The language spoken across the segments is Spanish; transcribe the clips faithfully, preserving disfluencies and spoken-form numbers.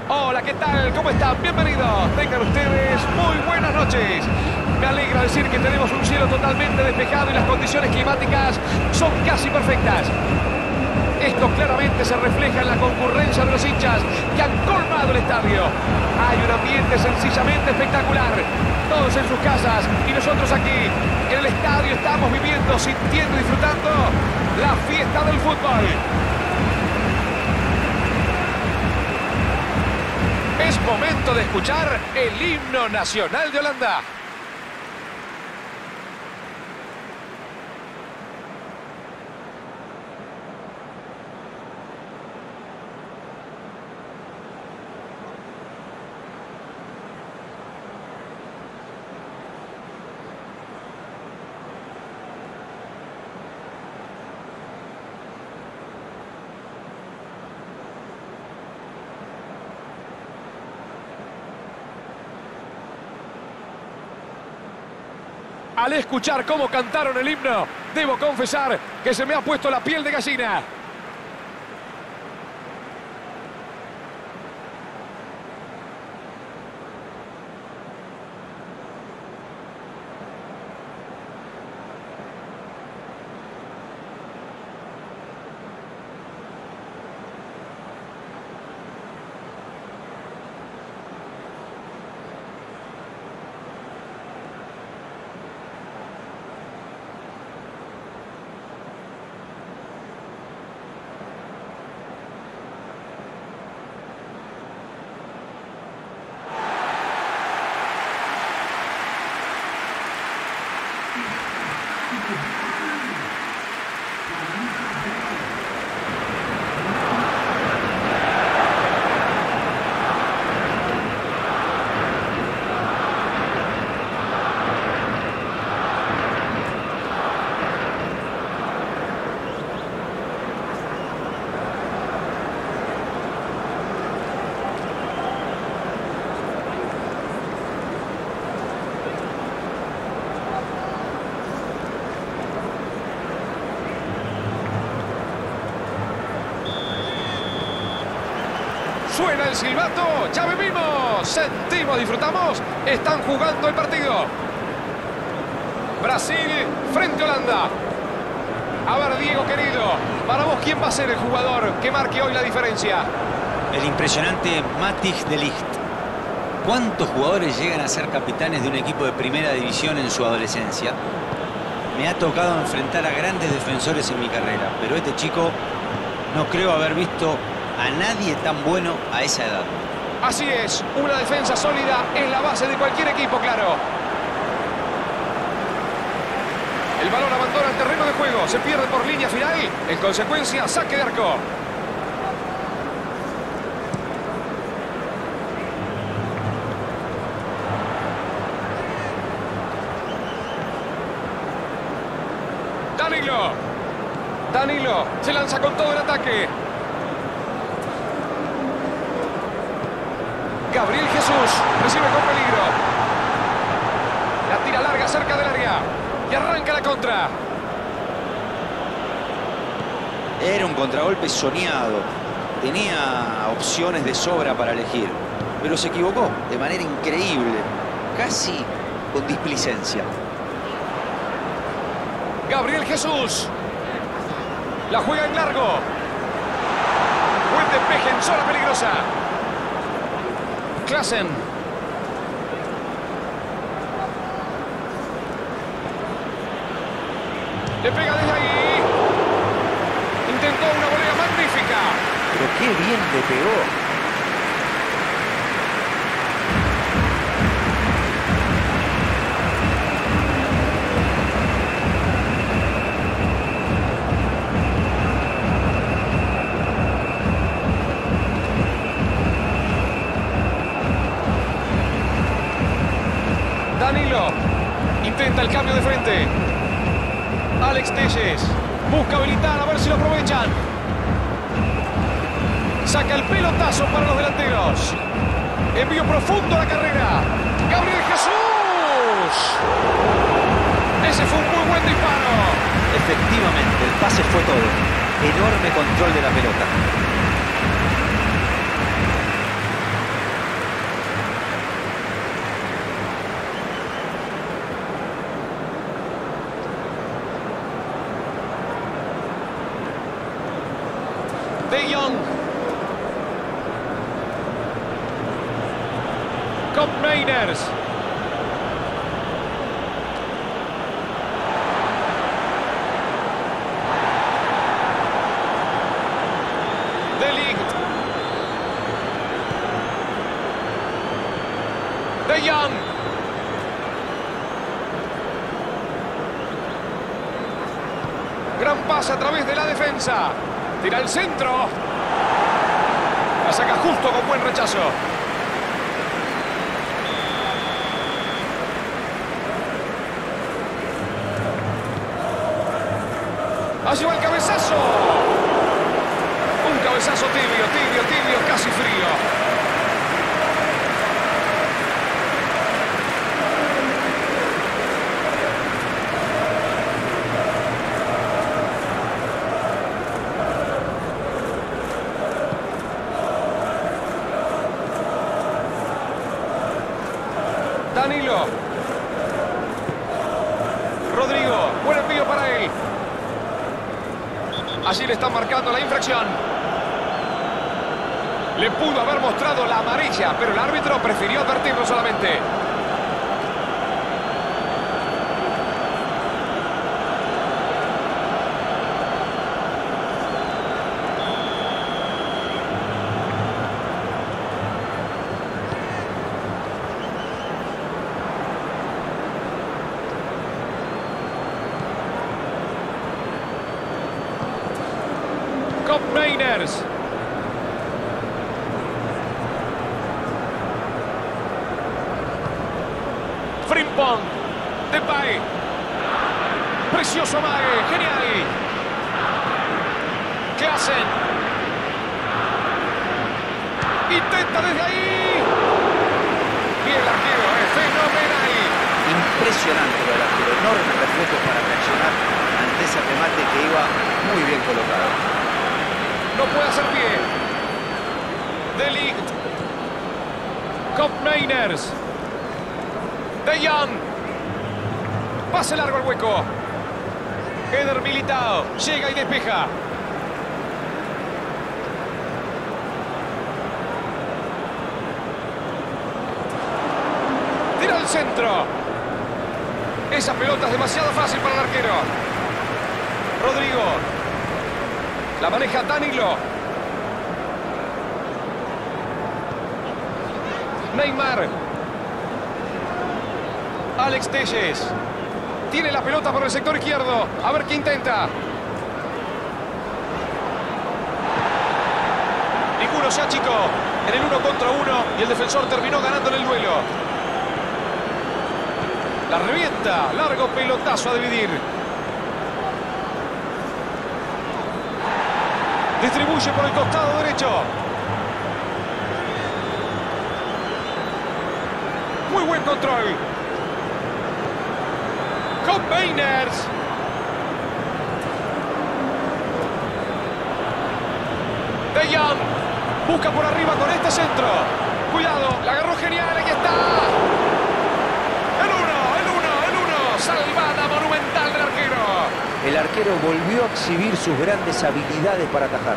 Hola, ¿qué tal? ¿Cómo están? Bienvenidos. Tengan ustedes muy buenas noches. Me alegra decir que tenemos un cielo totalmente despejado y las condiciones climáticas son casi perfectas. Esto claramente se refleja en la concurrencia de los hinchas que han colmado el estadio. Hay un ambiente sencillamente espectacular. Todos en sus casas y nosotros aquí en el estadio estamos viviendo, sintiendo y disfrutando la fiesta del fútbol. Es momento de escuchar el himno nacional de Holanda. Al escuchar cómo cantaron el himno, debo confesar que se me ha puesto la piel de gallina. Suena el silbato, ya vivimos, sentimos, disfrutamos, están jugando el partido. Brasil frente a Holanda. A ver, Diego querido, para vos, ¿quién va a ser el jugador que marque hoy la diferencia? El impresionante Matthijs de Ligt. ¿Cuántos jugadores llegan a ser capitanes de un equipo de primera división en su adolescencia? Me ha tocado enfrentar a grandes defensores en mi carrera, pero este chico no creo haber visto a nadie tan bueno a esa edad. Así es, una defensa sólida es la base de cualquier equipo, claro. El balón abandona el terreno de juego, se pierde por línea final, en consecuencia, saque de arco. Danilo. Danilo se lanza con todo el ataque. Gabriel Jesús recibe con peligro. La tira larga cerca del área. Y arranca la contra. Era un contragolpe soñado. Tenía opciones de sobra para elegir. Pero se equivocó de manera increíble. Casi con displicencia. Gabriel Jesús. La juega en largo. Buen despeje en zona peligrosa. Klaassen. Le pega desde ahí. Intentó una volea magnífica. Pero qué bien le pegó. Danilo intenta el cambio de frente. Alex Telles busca habilitar, a ver si lo aprovechan. Saca el pelotazo para los delanteros. Envío profundo a la carrera. Gabriel Jesús. Ese fue un muy buen disparo. Efectivamente, el pase fue todo. Enorme control de la pelota. Koopmeiners. De Ligt. De Jong. Gran pase a través de la defensa. Tira el centro. La saca justo con buen rechazo. Allí va el cabezazo. Un cabezazo tibio, tibio, tibio, casi frío. Danilo. Rodrigo, buen envío para él. Allí le están marcando la infracción. Le pudo haber mostrado la amarilla, pero el árbitro prefirió advertirlo solamente. Koopmeiners. Frimpong. Depay. Precioso amague. Genial. ¿Qué hacen? Intenta desde ahí. Y el arquero es fenomenal. Impresionante lo del arquero. Enormes reflejos para reaccionar ante ese remate que iba muy bien colocado. No puede hacer pie. De Ligt. Koopmeiners. De Jong. Pase largo al hueco. Eder Militao. Llega y despeja. Tira al centro. Esa pelota es demasiado fácil para el arquero. Rodrigo. La maneja Danilo. Neymar. Alex Telles. Tiene la pelota por el sector izquierdo. A ver qué intenta. Ninguno se achicó en el uno contra uno y el defensor terminó ganando en el duelo. La revienta. Largo pelotazo a dividir. Distribuye por el costado derecho. Muy buen control. Koopmeiners. De Jong. Busca por arriba con este centro. Cuidado, la agarró genial. Aquí está. El uno, el uno, el uno. Salvada monumental del arquero. El arquero volvió a exhibir sus grandes habilidades para atajar.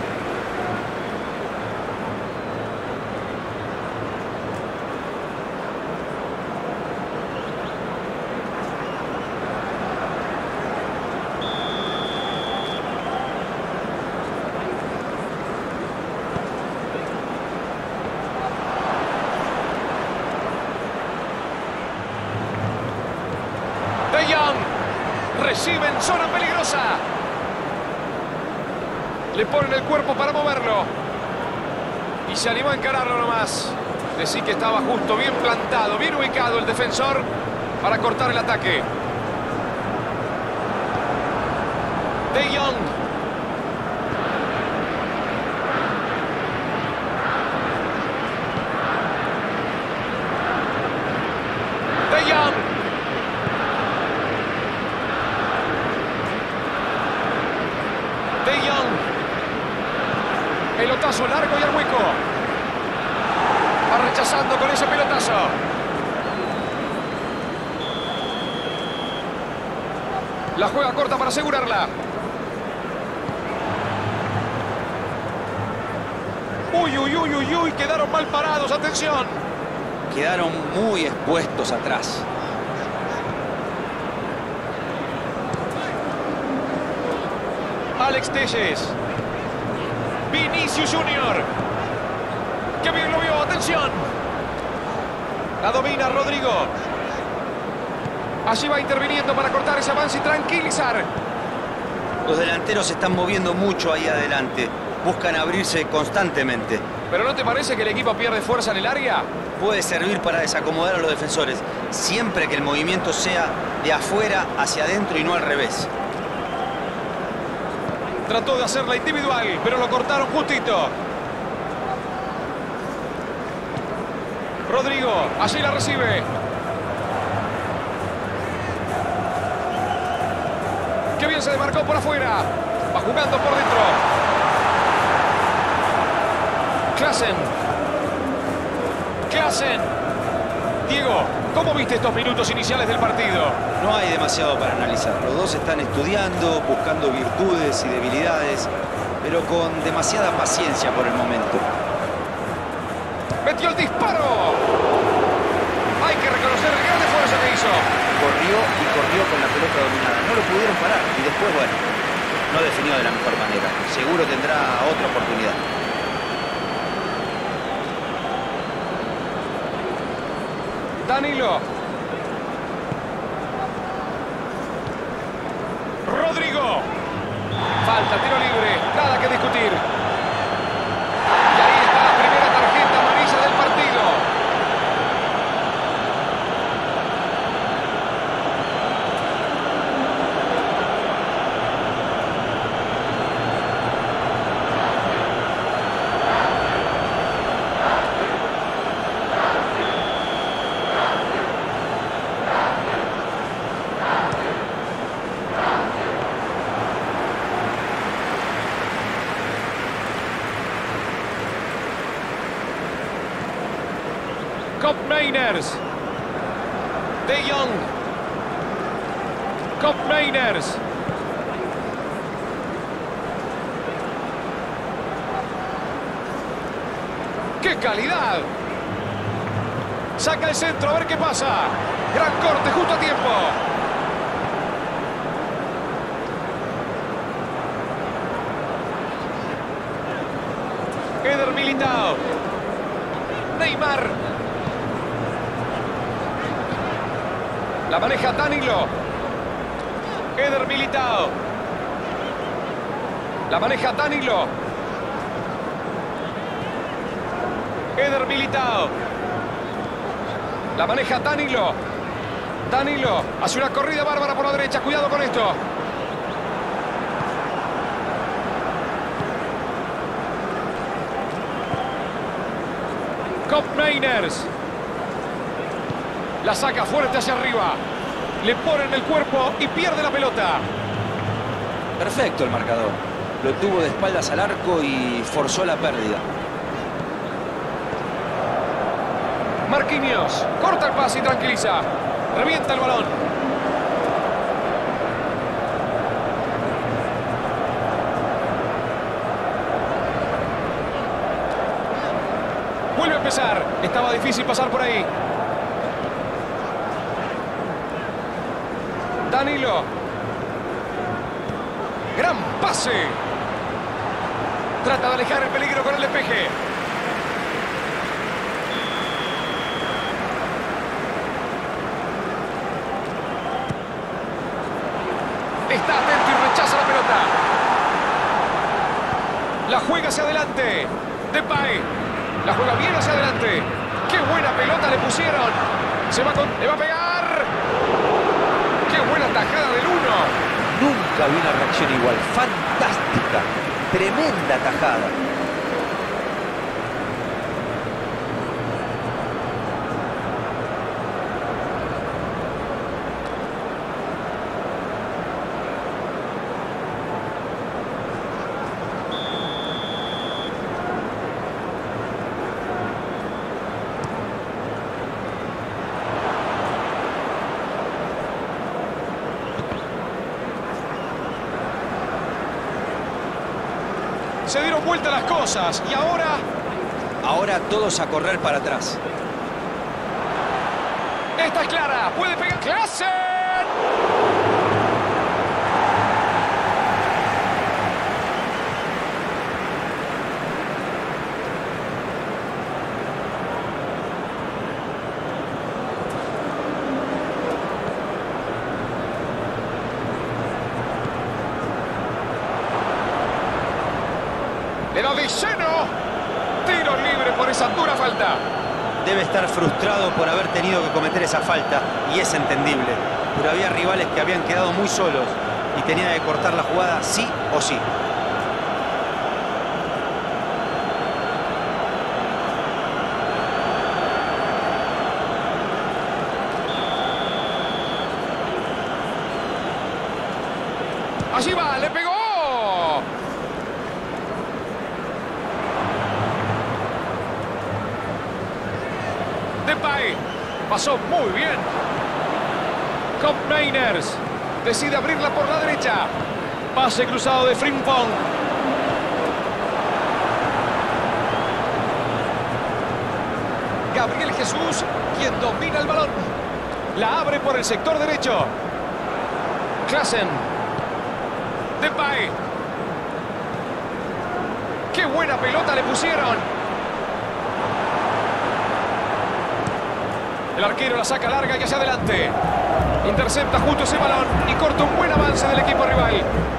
De Jong. Recibe en zona peligrosa. Le ponen el cuerpo para moverlo. Y se animó a encararlo nomás. Decir que estaba justo, bien plantado, bien ubicado el defensor para cortar el ataque. De Jong. De Jong. De Jong. Pelotazo largo y al hueco. Va rechazando con ese pelotazo. La juega corta para asegurarla. Uy, uy, uy, uy, uy. Quedaron mal parados. Atención. Quedaron muy expuestos atrás. Alex Telles. Vinicius Junior. ¡Qué bien lo vio! ¡Atención! La domina Rodrigo. Allí va interviniendo para cortar ese avance y tranquilizar. Los delanteros se están moviendo mucho ahí adelante. Buscan abrirse constantemente. ¿Pero no te parece que el equipo pierde fuerza en el área? Puede servir para desacomodar a los defensores, siempre que el movimiento sea de afuera hacia adentro y no al revés. Trató de hacerla individual, pero lo cortaron justito. Rodrigo, allí la recibe. Qué bien se demarcó por afuera. Va jugando por dentro. Klaassen. Klaassen. Diego, ¿cómo viste estos minutos iniciales del partido? No hay demasiado para analizar. Los dos están estudiando, buscando virtudes y debilidades, pero con demasiada paciencia por el momento. ¡Metió el disparo! Hay que reconocer el gran esfuerzo que hizo. Corrió y corrió con la pelota dominada. No lo pudieron parar y después, bueno, no definió de la mejor manera. Seguro tendrá otra oportunidad. Danilo. Rodrigo. Falta, tiro libre. Nada que discutir. Y ahí está la primera tarjeta amarilla del partido. Koopmeiners. De Jong. Koopmeiners. ¡Qué calidad! Saca el centro, a ver qué pasa. Gran corte, justo a tiempo. Eder Militao. Neymar. La maneja Danilo. Eder Militao. La maneja Danilo. Eder Militao. La maneja Danilo. Danilo hace una corrida bárbara por la derecha. Cuidado con esto. Koopmeiners. La saca fuerte hacia arriba. Le ponen el cuerpo y pierde la pelota. Perfecto el marcador. Lo tuvo de espaldas al arco y forzó la pérdida. Marquinhos corta el pase y tranquiliza. Revienta el balón. Vuelve a empezar. Estaba difícil pasar por ahí. Danilo. Gran pase. Trata de alejar el peligro con el despeje. Está atento y rechaza la pelota. La juega hacia adelante. Depay. La juega bien hacia adelante. ¡Qué buena pelota le pusieron! Se va con... ¡Le va a pegar! ¡Qué buena tajada del uno! Nunca vi una reacción igual. Fantástica. Tremenda tajada. Se dieron vuelta las cosas y ahora... Ahora todos a correr para atrás. Esta es clara. Puede pegar. ¡Klaassen! Le da de lleno. Tiro libre por esa dura falta. Debe estar frustrado por haber tenido que cometer esa falta, y es entendible. Pero había rivales que habían quedado muy solos y tenía que cortar la jugada sí o sí. Allí va, le pegó. Depay. Pasó muy bien. Koopmeiners decide abrirla por la derecha. Pase cruzado de Frimpong. Gabriel Jesús, quien domina el balón. La abre por el sector derecho. Klaassen. Depay. ¡Qué buena pelota le pusieron! El arquero la saca larga y hacia adelante. Intercepta justo ese balón y corta un buen avance del equipo rival.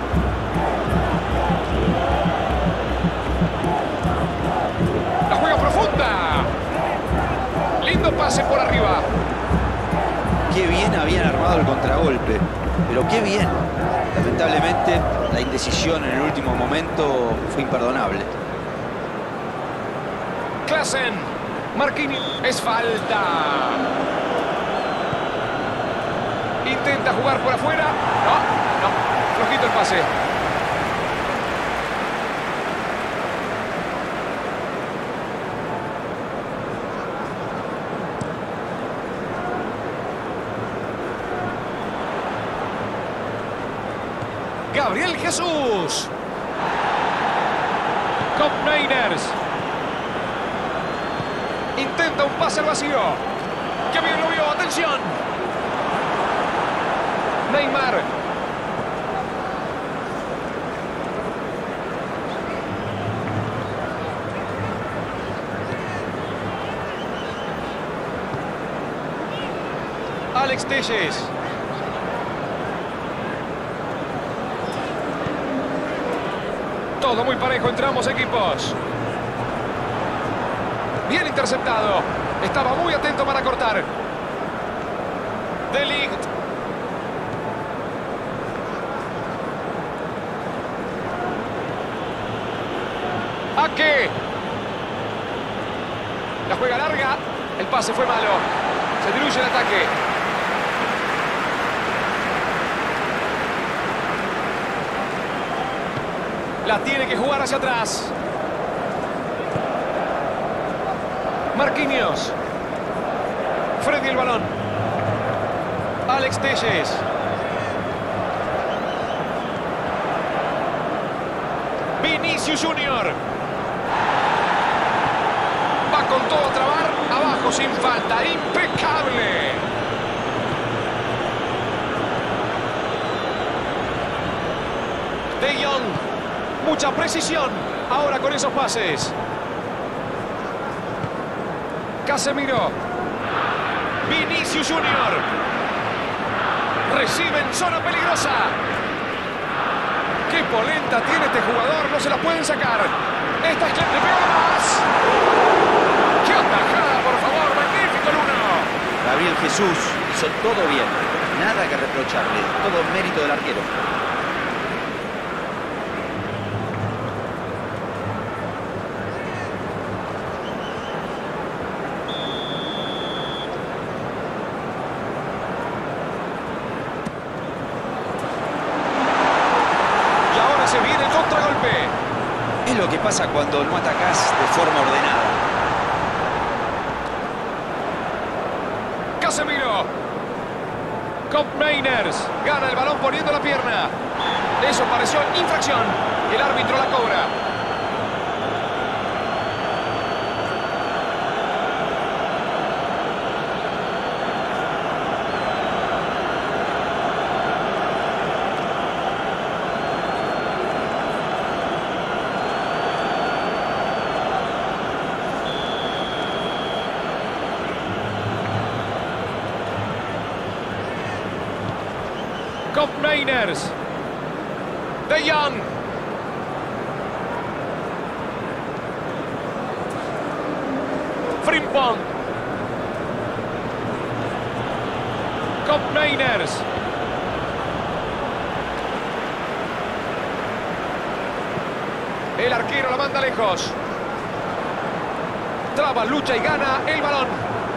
La juega profunda. Lindo pase por arriba. Qué bien habían armado el contragolpe, pero qué bien. Lamentablemente, la indecisión en el último momento fue imperdonable. Klaassen. Marquinhos. Es falta. Intenta jugar por afuera. No, no. Flojito el pase. Gabriel Jesús. Koopmeiners. Intenta un pase al vacío. ¡Qué bien lo vio! ¡Atención! Neymar. Alex Telles. Todo muy parejo entre ambos equipos. Bien interceptado. Estaba muy atento para cortar. De Ligt. Ake. La juega larga. El pase fue malo. Se diluye el ataque. La tiene que jugar hacia atrás. Marquinhos. Freddy el balón. Alex Telles. Vinicius Junior. Va con todo a trabar. Abajo sin falta. Impecable. De Jong. Mucha precisión. Ahora con esos pases. Casemiro. Vinicius Junior. Recibe en zona peligrosa. Qué polenta tiene este jugador. No se la pueden sacar. Esta es que le pega más. ¡Qué atajada, por favor! ¡Magnífico el uno! Gabriel Jesús hizo todo bien. Nada que reprocharle. Todo mérito del arquero. Se viene el contragolpe. Es lo que pasa cuando no atacás de forma ordenada. Casemiro. Koopmeiners gana el balón poniendo la pierna. Eso pareció infracción. El árbitro la cobra. Koopmeiners. De Jong. Frimpong. Koopmeiners. El arquero la manda lejos. Traba, lucha y gana el balón.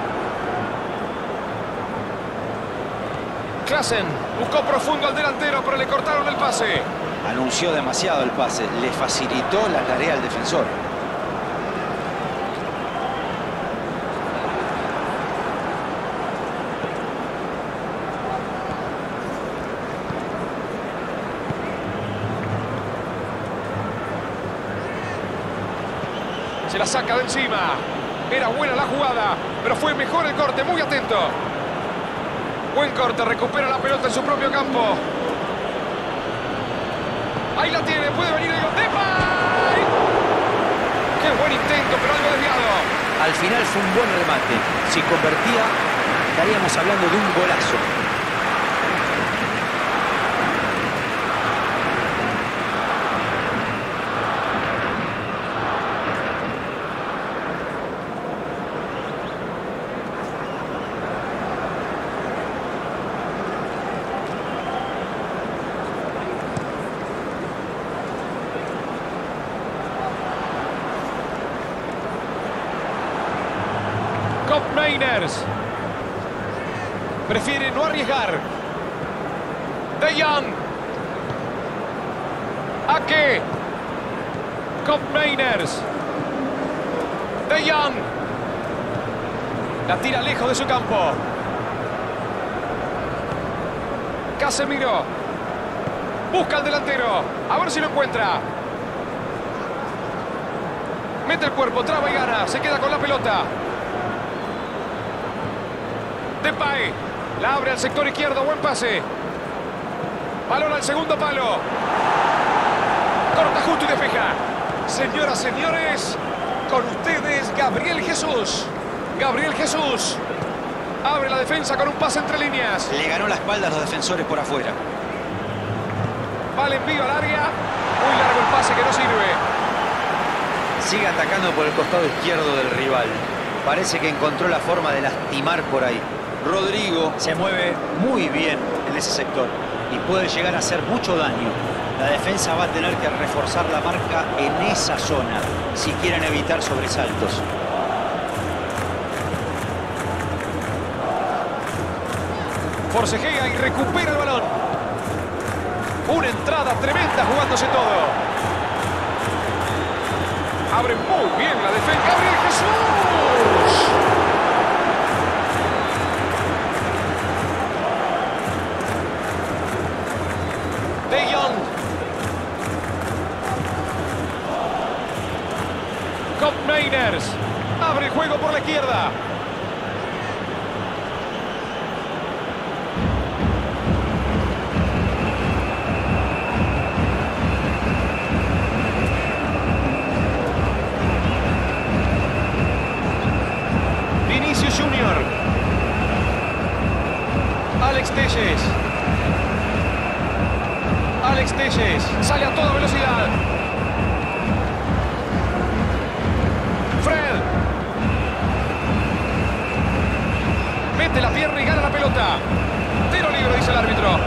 Klaassen buscó profundo al delantero, pero le cortaron el pase. Anunció demasiado el pase, le facilitó la tarea al defensor. Se la saca de encima. Era buena la jugada, pero fue mejor el corte, muy atento. Buen corte, recupera la pelota en su propio campo. Ahí la tiene, puede venir el gol. ¡Depay! ¡Qué buen intento, pero algo desviado! Al final fue un buen remate. Si convertía, estaríamos hablando de un golazo. Koopmeiners. Prefiere no arriesgar. De Jong. Ake. Koopmeiners. De Jong. La tira lejos de su campo. Casemiro. Busca al delantero. A ver si lo encuentra. Mete el cuerpo, traba y gana. Se queda con la pelota. Depay. La abre al sector izquierdo. Buen pase. Balón al segundo palo. Corta justo y despeja. Señoras, señores, con ustedes Gabriel Jesús. Gabriel Jesús. Abre la defensa con un pase entre líneas. Le ganó la espalda a los defensores por afuera. Va el envío al área. Muy largo el pase que no sirve. Sigue atacando por el costado izquierdo del rival. Parece que encontró la forma de lastimar por ahí. Rodrigo se mueve muy bien en ese sector y puede llegar a hacer mucho daño. La defensa va a tener que reforzar la marca en esa zona si quieren evitar sobresaltos. Forcejea y recupera el balón. Una entrada tremenda jugándose todo. Abre muy bien la defensa. ¡Gabriel Jesús! De Jong. Koopmeiners. Abre el juego por la izquierda. Vinicius Junior. Alex Telles. Alex Telles sale a toda velocidad. Fred. Mete la pierna y gana la pelota. Tiro libre, dice el árbitro.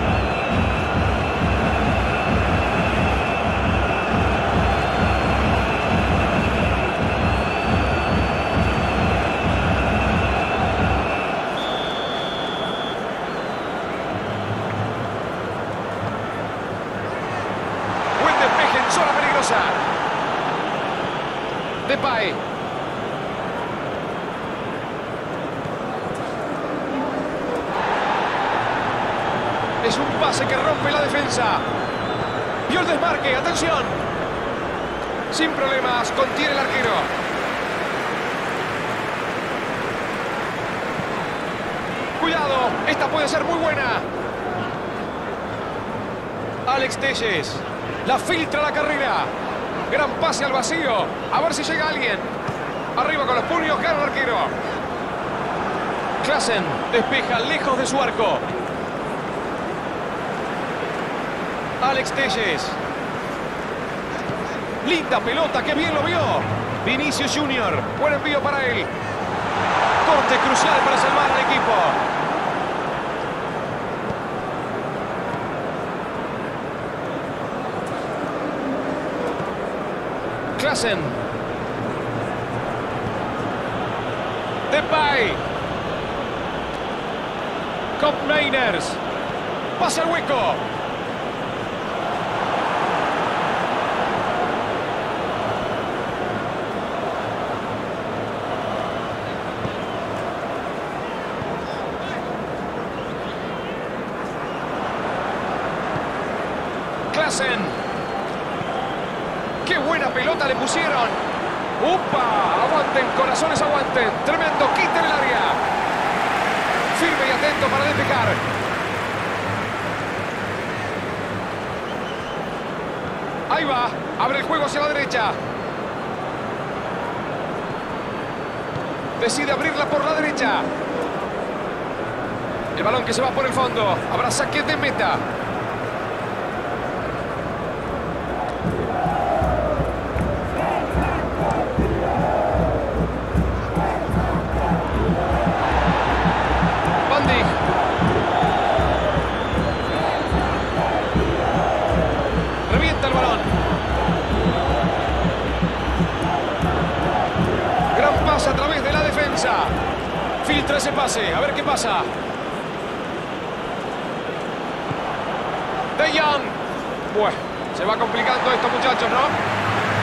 Zona peligrosa. Depay. Es un pase que rompe la defensa. Vio el desmarque, atención. Sin problemas, contiene el arquero. Cuidado, esta puede ser muy buena. Alex Telles. La filtra la carrera. Gran pase al vacío. A ver si llega alguien. Arriba con los puños, gana el arquero. Klaassen despeja lejos de su arco. Alex Telles. Linda pelota, que bien lo vio. Vinicius Junior. Buen envío para él. Corte crucial para salvar al equipo. Klaassen. Depay. Koopmeiners. Pasa el hueco. Klaassen. ¡Qué buena pelota le pusieron! ¡Upa! Aguanten, corazones, aguanten. Tremendo, quiten el área. Firme y atento para despejar. Ahí va. Abre el juego hacia la derecha. Decide abrirla por la derecha. El balón que se va por el fondo. Habrá saque de meta. Revienta el balón. Gran pase a través de la defensa. Filtra ese pase. A ver qué pasa. De Jong. Bueno, se va complicando esto, muchachos, ¿no?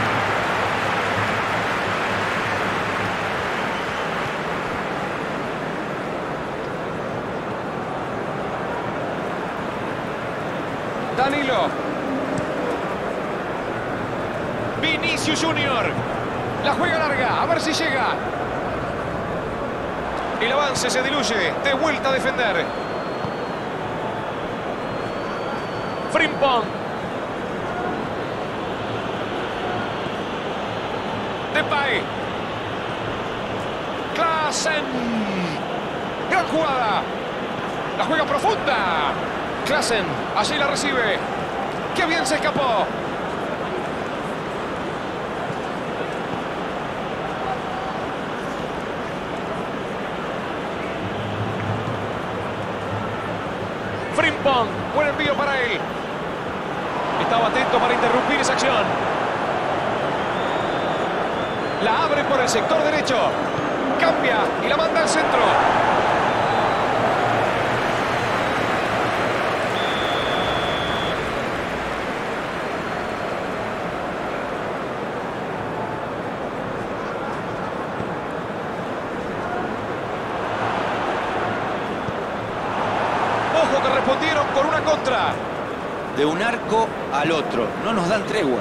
Danilo. Vinicius Junior. La juega larga. A ver si llega. El avance se diluye. De vuelta a defender. Frimpong. Depay. Klaassen. Gran jugada. La juega profunda. Klaassen, allí la recibe. ¡Qué bien se escapó! Frimpong, buen envío para él. Estaba atento para interrumpir esa acción. La abre por el sector derecho. Cambia y la manda al centro. Ojo que respondieron con una contra. De un arco al otro. No nos dan tregua.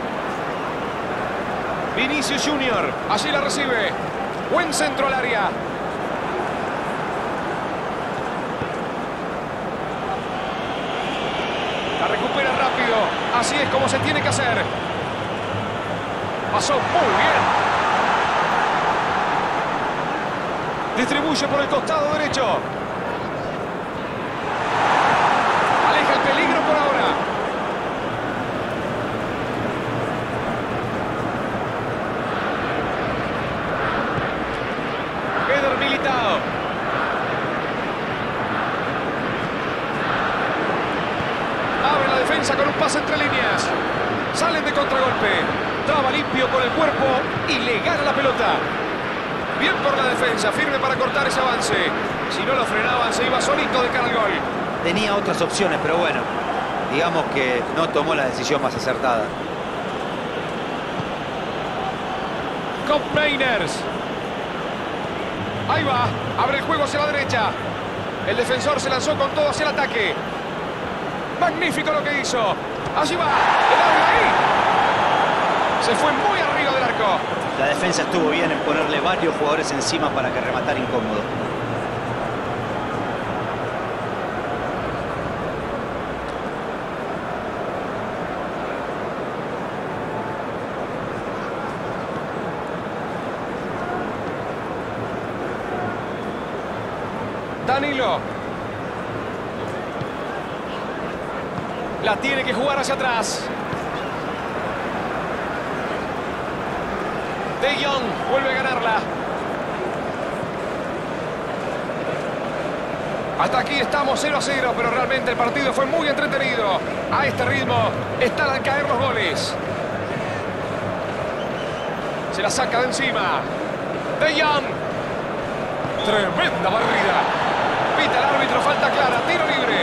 Vinicius Junior. Allí la recibe. Buen centro al área. La recupera rápido. Así es como se tiene que hacer. Pasó muy bien. Distribuye por el costado derecho. Aleja el peligro por ahora. Eder Militao. Abre la defensa con un pase entre líneas. Salen de contragolpe. Traba limpio con el cuerpo y le gana la pelota. Bien por la defensa, firme para cortar ese avance. Si no lo frenaban, se iba solito de cara al gol. Tenía otras opciones, pero bueno, digamos que no tomó la decisión más acertada. Koopmeiners. Ahí va, abre el juego hacia la derecha. El defensor se lanzó con todo hacia el ataque. Magnífico lo que hizo. Allí va, el área ahí. Se fue muy arriba del arco. La defensa estuvo bien en ponerle varios jugadores encima para que rematara incómodo. Danilo. La tiene que jugar hacia atrás. De Jong vuelve a ganarla. Hasta aquí estamos cero a cero, pero realmente el partido fue muy entretenido. A este ritmo están al caer los goles. Se la saca de encima. De Jong. Tremenda barrida. Pita el árbitro, falta clara, tiro libre.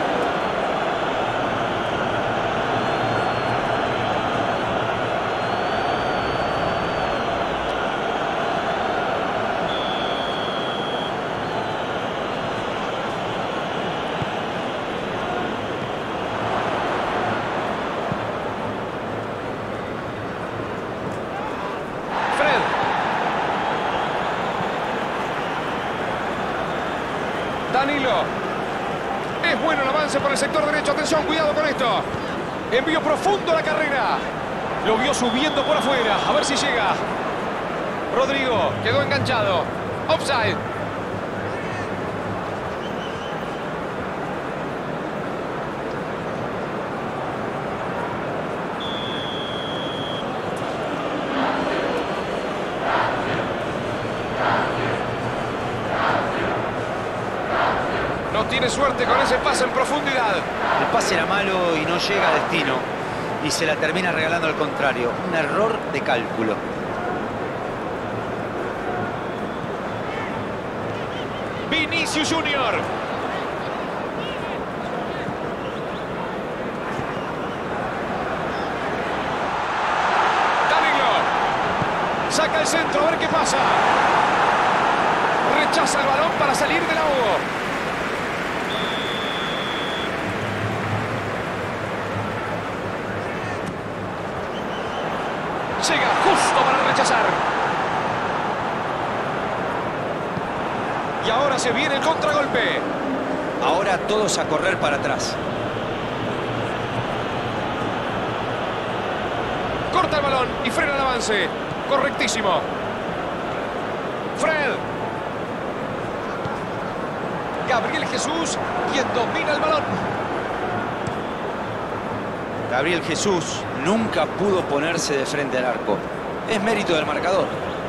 Danilo. Es bueno el avance por el sector derecho. Atención, cuidado con esto. Envío profundo a la carrera. Lo vio subiendo por afuera. A ver si llega. Rodrigo quedó enganchado. Offside. No tiene suerte con ese pase en profundidad. El pase era malo y no llega a destino. Y se la termina regalando al contrario. Un error de cálculo. Vinicius Junior. Danilo. Saca el centro, a ver qué pasa. Rechaza el balón para salir del ahogo. Llega justo para rechazar. Y ahora se viene el contragolpe. Ahora todos a correr para atrás. Corta el balón y frena el avance. Correctísimo. Fred. Gabriel Jesús, quien domina el balón. Gabriel Jesús nunca pudo ponerse de frente al arco. Es mérito del marcador.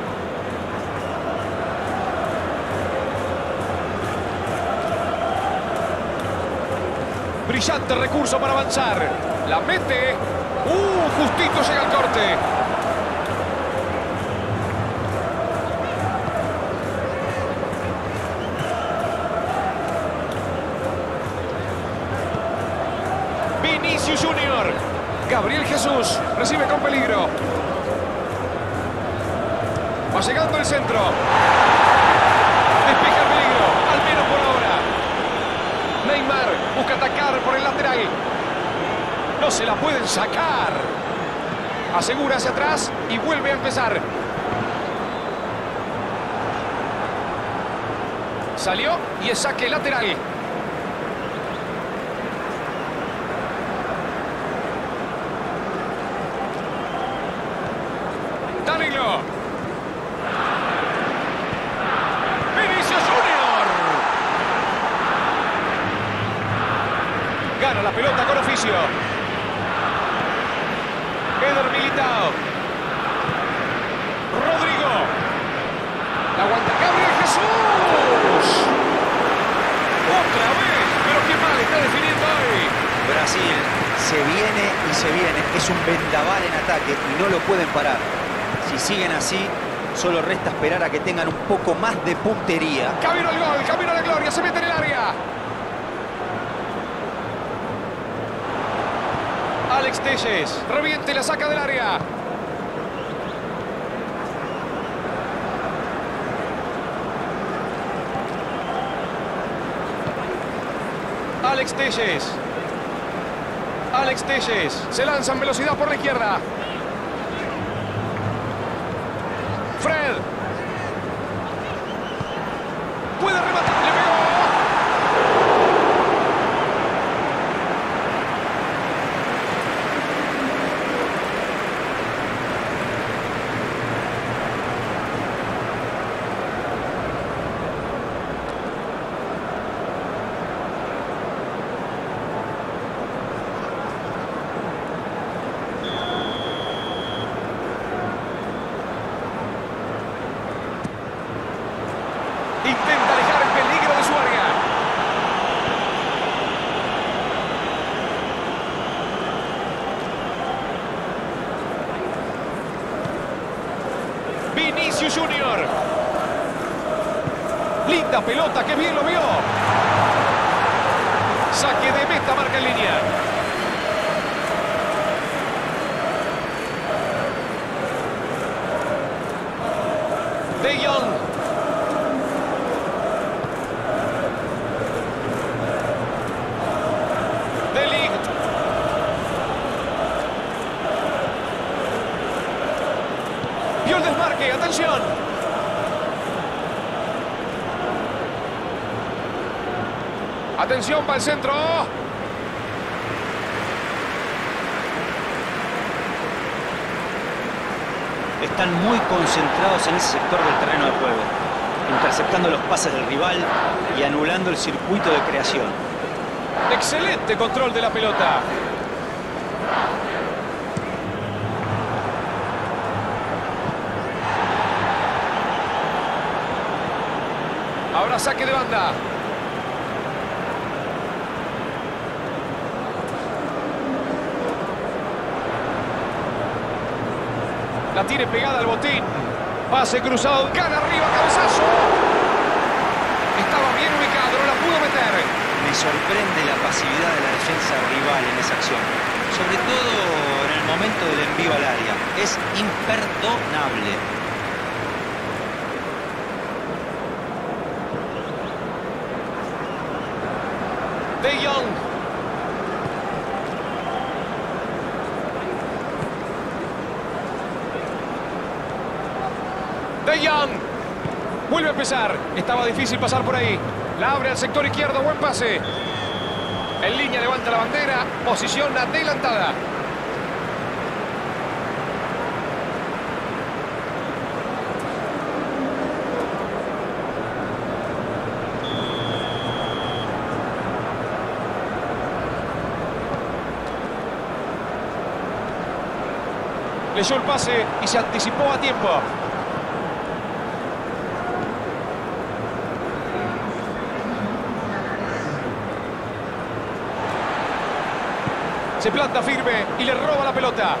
Brillante recurso para avanzar. La mete. Uh, justito llega el corte. Vinicius Junior. Gabriel Jesús recibe con peligro. Va llegando el centro. Despeja el peligro, al menos por ahora. Neymar busca atacar por el lateral. No se la pueden sacar. Asegura hacia atrás y vuelve a empezar. Salió y es saque lateral. Danilo. Vinicius Junior. Gana la pelota con oficio. Eder Militao. Rodrigo. La aguanta Gabriel Jesús. Otra vez. Pero qué mal está definiendo hoy. Brasil se viene y se viene. Es un vendaval en ataque y no lo pueden parar. Si siguen así, solo resta esperar a que tengan un poco más de puntería. Camino al gol, camino a la gloria, se mete en el área. Alex Telles, reviente y la saca del área. Alex Telles. Alex Telles, se lanza en velocidad por la izquierda. Fred. Puede rematar, le pegó. Linda pelota, que bien lo vio. Saque de meta, marca en línea. De Jong. De Ligt. Vio el desmarque, atención. Atención para el centro. Están muy concentrados en ese sector del terreno de juego, interceptando los pases del rival y anulando el circuito de creación. Excelente control de la pelota. Ahora saque de banda. La tiene pegada al botín. Pase cruzado, gana arriba, cabezazo. Estaba bien ubicado, no la pudo meter. Me sorprende la pasividad de la defensa rival en esa acción. Sobre todo en el momento del envío al área. Es imperdonable. De Jong. De Jong. Vuelve a empezar. Estaba difícil pasar por ahí. La abre al sector izquierdo. Buen pase. En línea levanta la bandera. Posición adelantada. Leyó el pase y se anticipó a tiempo. Se planta firme y le roba la pelota.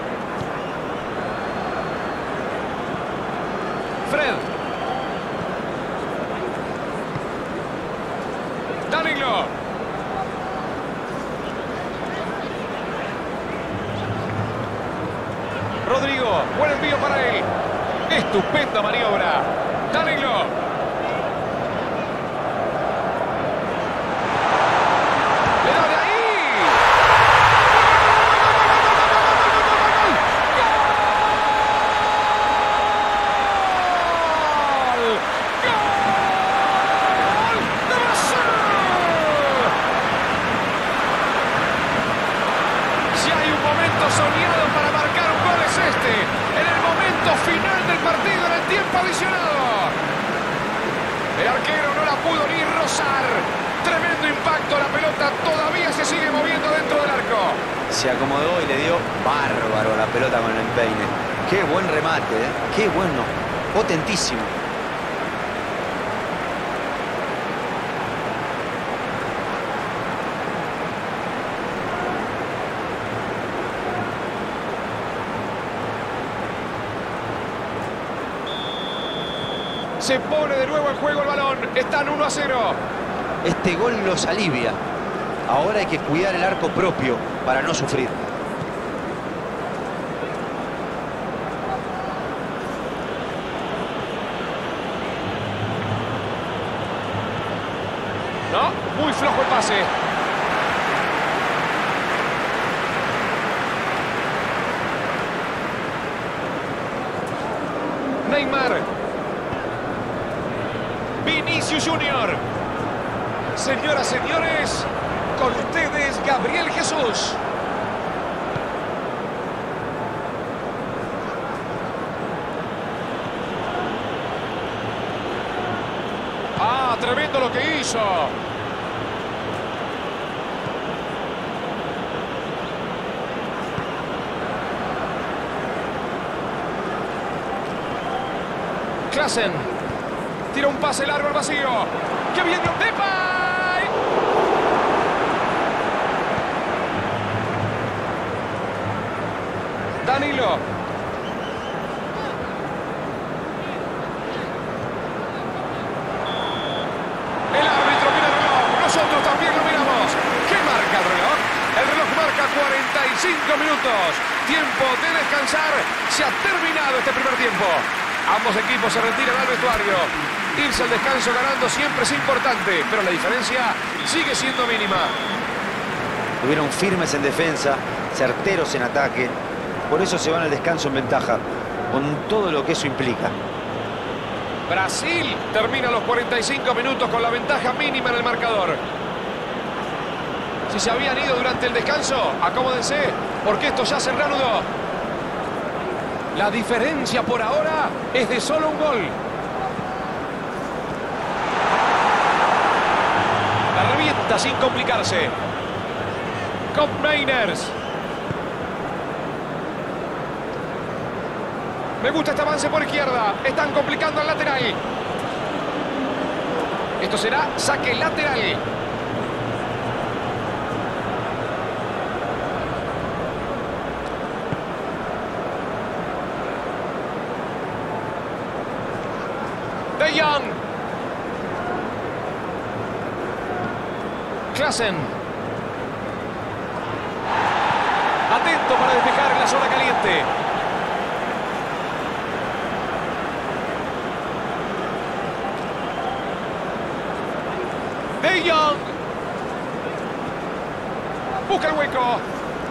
Fred. Danilo. Rodrigo, buen envío para él. Estupenda maniobra. Danilo. Le da de ahí. ¡Gol! ¡Gol de Brasil! Si hay un momento soñado para marcar un gol es este, en el momento final del partido, en el tiempo adicionado. El arquero no la pudo ni rozar. Tremendo impacto, la pelota todavía se sigue moviendo dentro del arco. Se acomodó y le dio bárbaro a la pelota con el empeine. Qué buen remate, ¿eh? Qué bueno, potentísimo. Se pone de nuevo en juego el balón. Están uno a cero. Este gol los alivia. Ahora hay que cuidar el arco propio para no sufrir. No, muy flojo el pase. Neymar. Vinicius Junior. Señoras, señores, con ustedes Gabriel Jesús. Ah, tremendo lo que hizo. Klaassen. Tira un pase largo al vacío. ¡Qué bien! ¡Depay! Danilo. cuarenta y cinco minutos. Tiempo de descansar. Se ha terminado este primer tiempo. Ambos equipos se retiran al vestuario. Irse al descanso ganando siempre es importante, pero la diferencia sigue siendo mínima. Estuvieron firmes en defensa, certeros en ataque. Por eso se van al descanso en ventaja, con todo lo que eso implica. Brasil termina los cuarenta y cinco minutos con la ventaja mínima en el marcador. Si se habían ido durante el descanso, acomódense, porque esto ya se reanudó. La diferencia por ahora es de solo un gol. La revienta sin complicarse. Koopmeiners. Me gusta este avance por izquierda. Están complicando al lateral. Esto será saque lateral. De Jong. Klaassen. Atento para despejar en la zona caliente. De Jong. Busca el hueco.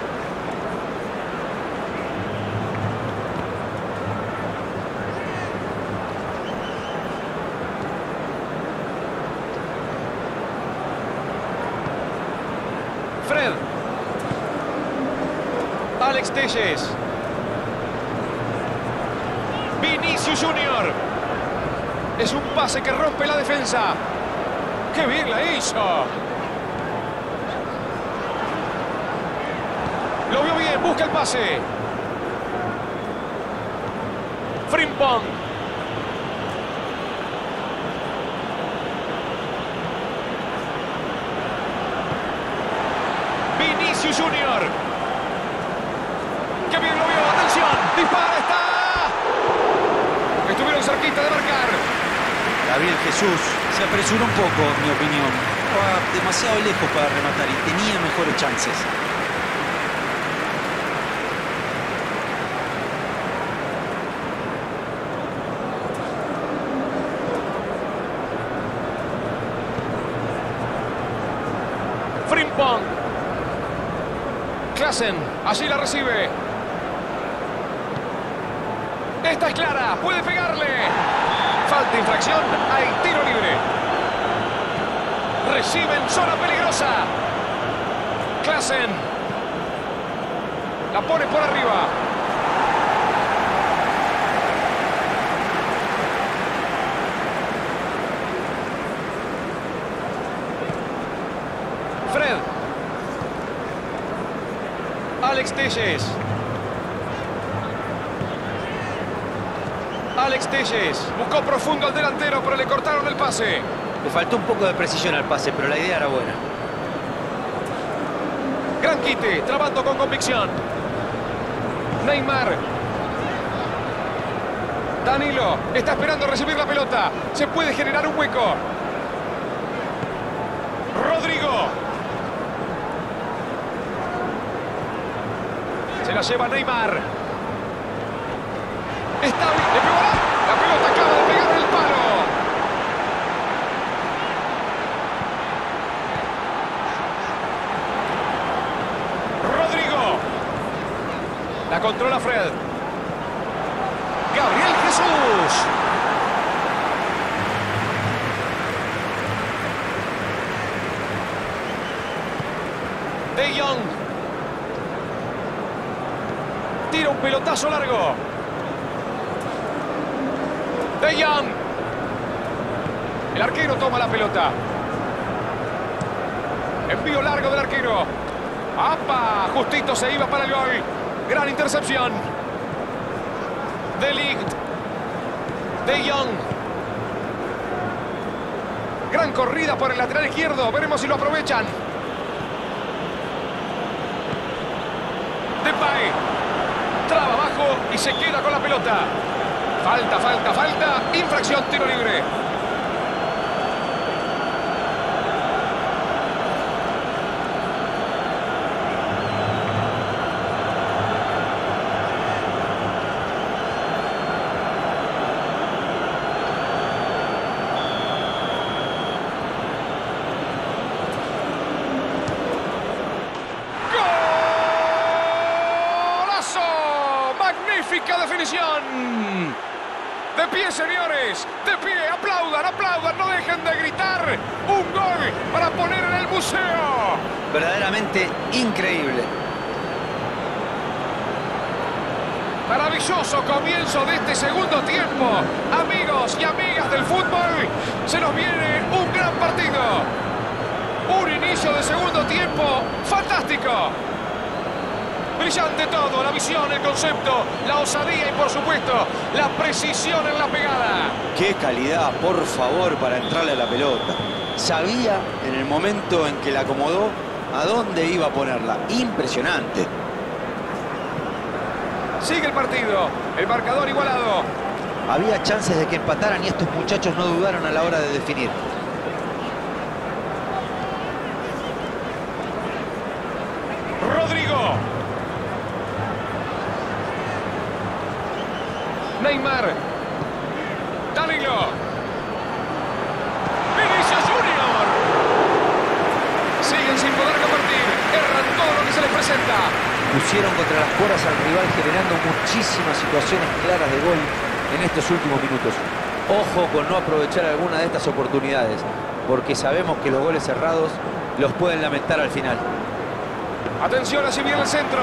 Fred. Alex Telles. Vinicius Junior. Es un pase que rompe la defensa. ¡Qué bien la hizo! Lo vio bien, busca el pase. Frimpong. Vinicius Junior. ¡Qué bien lo vio! ¡Atención! ¡Dispara! ¡Está! Estuvieron cerquita de marcar. Gabriel Jesús se apresuró un poco, en mi opinión. Estaba demasiado lejos para rematar y tenía mejores chances. Frimpong. Klaassen, allí la recibe. Esta es clara, puede pegarle. Falta, infracción, hay tiro libre. Recibe en zona peligrosa. Klaassen. La pone por arriba. Fred. Alex Telles. Alex Telles buscó profundo al delantero, pero le cortaron el pase. Le faltó un poco de precisión al pase, pero la idea era buena. Gran quite, trabando con convicción. Neymar. Danilo está esperando recibir la pelota. Se puede generar un hueco. Rodrigo. Se la lleva Neymar. Está bien, le pegó la... la pelota acaba de pegar el palo. Rodrigo. La controla Fred. Gabriel Jesús. De Jong. Tira un pelotazo largo. De Jong. El arquero toma la pelota. Envío largo del arquero. ¡Apa! Justito se iba para el gol. Gran intercepción. De Ligt. De Jong. Gran corrida por el lateral izquierdo. Veremos si lo aprovechan. Depay. Traba abajo y se queda con la pelota. Falta, falta, falta. Infracción, tiro libre. definición. De pie, señores. De pie. Aplaudan, aplaudan. No dejen de gritar. Un gol para poner en el museo. Verdaderamente increíble. Maravilloso comienzo de este segundo tiempo. Amigos y amigas del fútbol, se nos viene un gran partido. Un inicio de segundo tiempo fantástico. Brillante todo, la visión, el concepto, la osadía y por supuesto la precisión en la pegada. Qué calidad, por favor, para entrarle a la pelota. Sabía en el momento en que la acomodó a dónde iba a ponerla. Impresionante. Sigue el partido, el marcador igualado. Había chances de que empataran y estos muchachos no dudaron a la hora de definir. Rodrigo. Neymar. Danilo. Vinicius Junior. Siguen sin poder convertir. Erran todo lo que se les presenta. Pusieron contra las cuerdas al rival generando muchísimas situaciones claras de gol en estos últimos minutos. Ojo con no aprovechar alguna de estas oportunidades, porque sabemos que los goles cerrados los pueden lamentar al final. Atención, así viene el centro.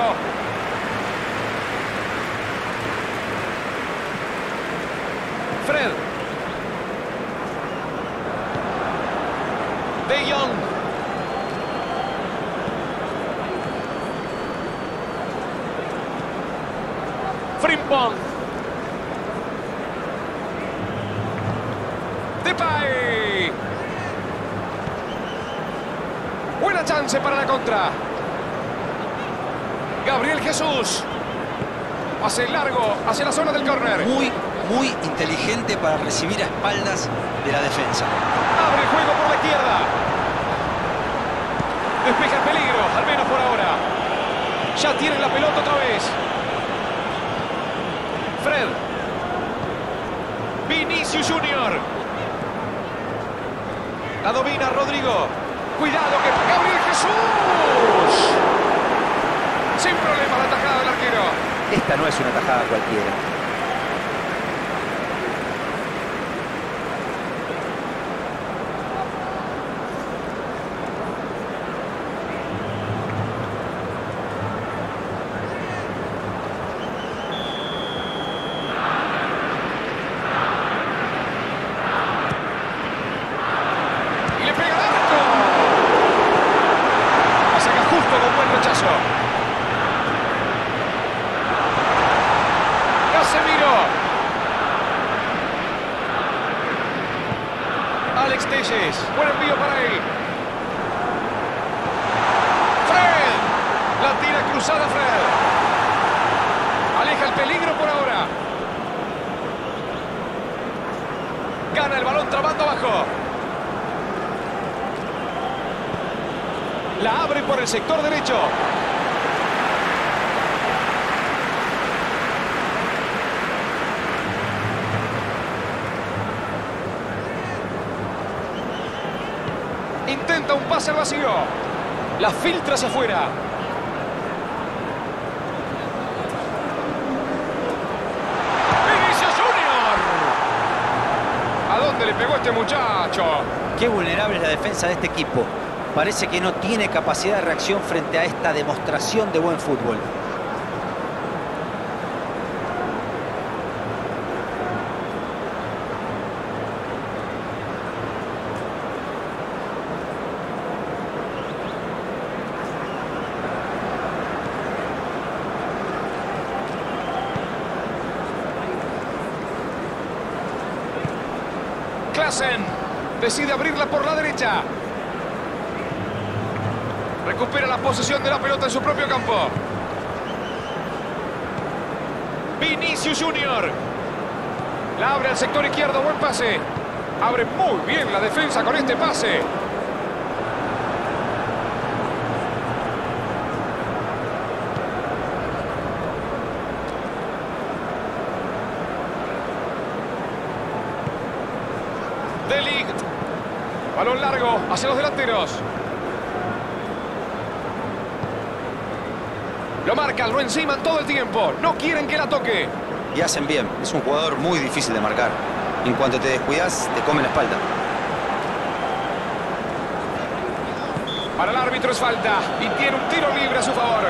Fred. De Jong. Frimpong. Depay. Buena chance para la contra. Gabriel Jesús. Pase largo hacia la zona del córner. Muy, muy inteligente para recibir a espaldas de la defensa. Abre el juego por la izquierda. Despeja el peligro, al menos por ahora. Ya tienen la pelota otra vez. Fred. Vinicius Junior. La domina Rodrigo. Cuidado que Gabriel Jesús. Sin problema la tajada del arquero. Esta no es una tajada cualquiera. Alex Telles, buen envío para él. Fred, la tira cruzada Fred. Aleja el peligro por ahora. Gana el balón trabando abajo. La abre por el sector derecho. Intenta un pase al vacío. La filtra hacia afuera. ¡Vinicius Junior! ¿A dónde le pegó este muchacho? Qué vulnerable es la defensa de este equipo. Parece que no tiene capacidad de reacción frente a esta demostración de buen fútbol. Klaassen decide abrirla por la derecha. Recupera la posesión de la pelota en su propio campo. Vinicius Junior. La abre al sector izquierdo, buen pase. Abre muy bien la defensa con este pase. De Ligt. Balón largo hacia los delanteros. Lo marcan, lo enciman todo el tiempo. No quieren que la toque. y hacen bien. Es un jugador muy difícil de marcar. En cuanto te descuidas, te come la espalda. Para el árbitro es falta y tiene un tiro libre a su favor.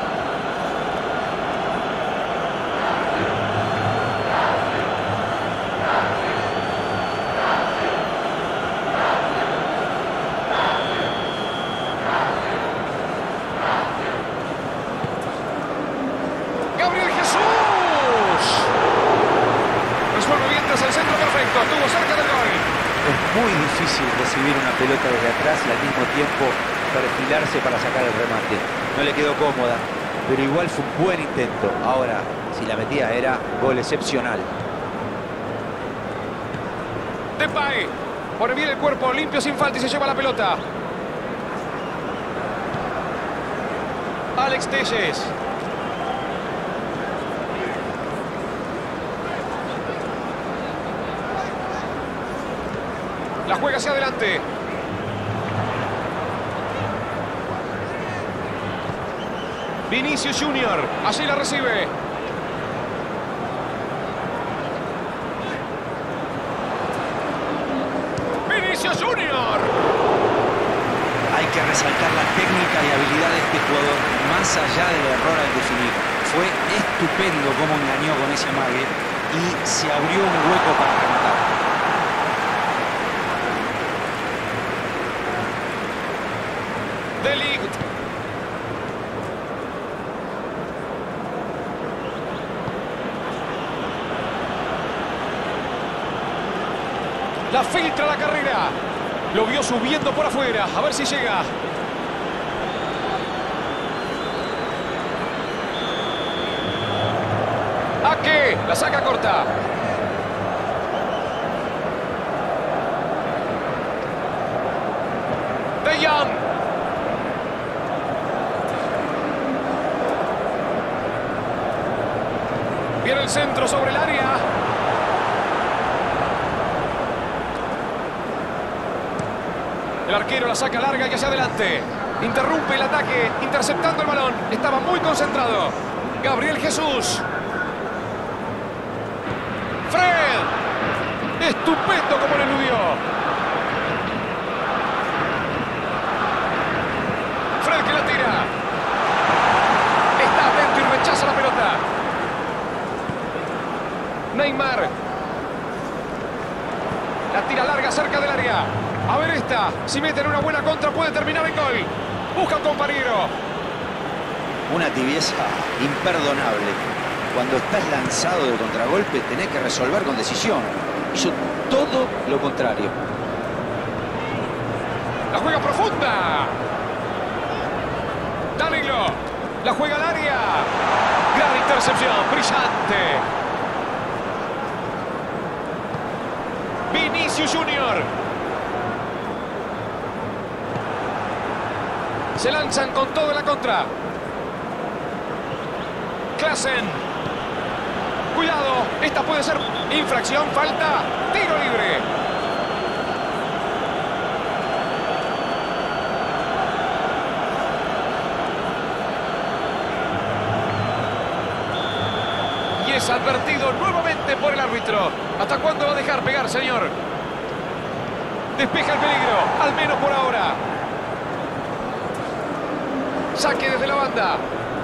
Gabriel Jesús. Resuelve bien tras el centro perfecto. Estuvo cerca del gol. Es muy difícil recibir una pelota desde atrás y al mismo tiempo perfilarse para sacar el remate. No le quedó cómoda, pero igual fue un buen intento. Ahora, si la metía era gol excepcional. Depay pone bien el cuerpo, limpio sin falta y se lleva la pelota. Alex Telles. La juega hacia adelante. Vinicius Junior. Así la recibe. Vinicius Junior. Hay que resaltar la técnica y habilidad de este jugador, más allá del error al definir. Fue estupendo cómo engañó con ese amague y se abrió un hueco para rematar. De Ligt. La filtra la carrera. Lo vio subiendo por afuera. A ver si llega. Ake. La saca corta. De Jong. Viene el centro sobre el área. El arquero la saca larga y hacia adelante. Interrumpe el ataque, interceptando el balón. Estaba muy concentrado. Gabriel Jesús. Fred. Estupendo como le eludió. Fred que la tira. Está atento y rechaza la pelota. Neymar. La tira larga cerca del área. A ver esta. Si meten una buena contra puede terminar en gol. Busca un compañero. Una tibieza imperdonable. Cuando estás lanzado de contragolpe tenés que resolver con decisión. Hizo todo lo contrario. La juega profunda. Danilo. La juega al área. Gran intercepción. Brillante. Vinicius Junior. Se lanzan con todo en la contra. Klaassen. Cuidado. Esta puede ser infracción, falta. Tiro libre. Y es advertido nuevamente por el árbitro. ¿Hasta cuándo va a dejar pegar, señor? Despeja el peligro, al menos por ahora. Saque desde la banda.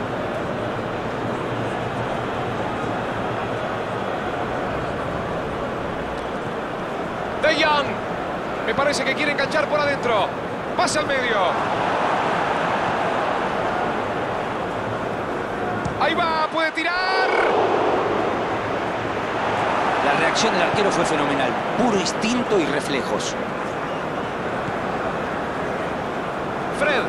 De Jong. Me parece que quiere enganchar por adentro. Pasa al medio. Ahí va, puede tirar. La reacción del arquero fue fenomenal. Puro instinto y reflejos. Fred.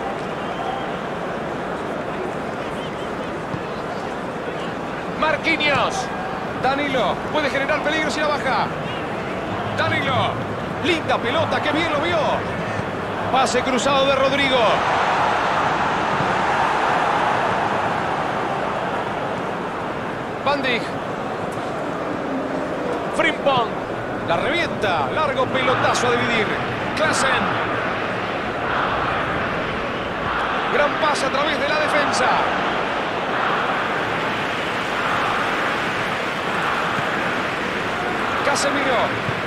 Marquinhos. Danilo. Puede generar peligro si la baja. Danilo. Linda pelota, que bien lo vio. Pase cruzado de Rodrigo. Van Dijk. Frimpong. La revienta. Largo pelotazo a dividir. Klaassen. Gran pase a través de la defensa. Casemiro.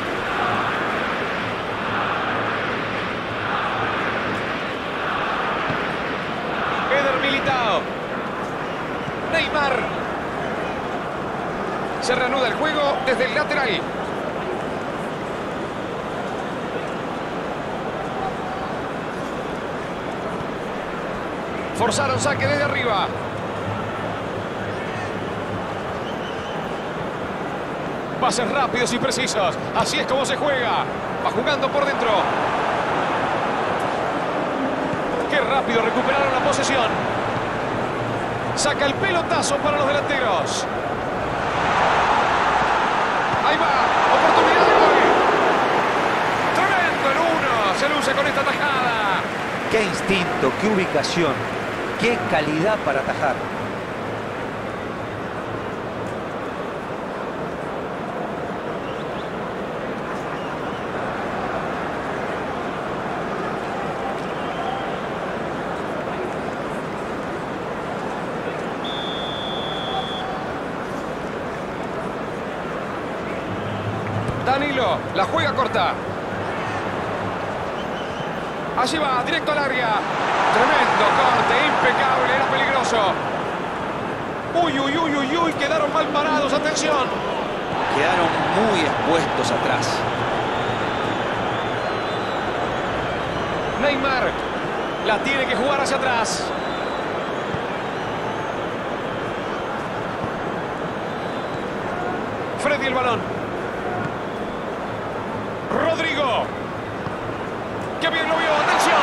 Eder Militao. Neymar. Se reanuda el juego desde el lateral. Forzaron saque desde arriba. Pases rápidos y precisos. Así es como se juega. Va jugando por dentro. Qué rápido recuperaron la posesión. Saca el pelotazo para los delanteros. Ahí va. Oportunidad de gol. Tremendo en uno. Se luce con esta tajada. Qué instinto, qué ubicación, qué calidad para atajar. Danilo, la juega corta. Allí va, directo al área. Tremendo corte, impecable, era peligroso. Uy, uy, uy, uy, uy, quedaron mal parados, atención. Quedaron muy expuestos atrás. Neymar, la tiene que jugar hacia atrás. Freddy el balón. Rodrigo. ¡Qué bien lo vio! ¡Atención!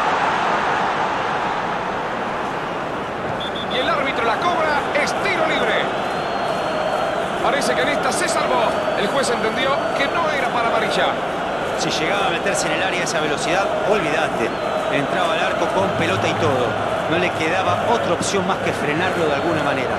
Y el árbitro la cobra. Es tiro libre. Parece que en esta se salvó. El juez entendió que no era para amarilla. Si llegaba a meterse en el área a esa velocidad, olvídate. Entraba al arco con pelota y todo. No le quedaba otra opción más que frenarlo de alguna manera.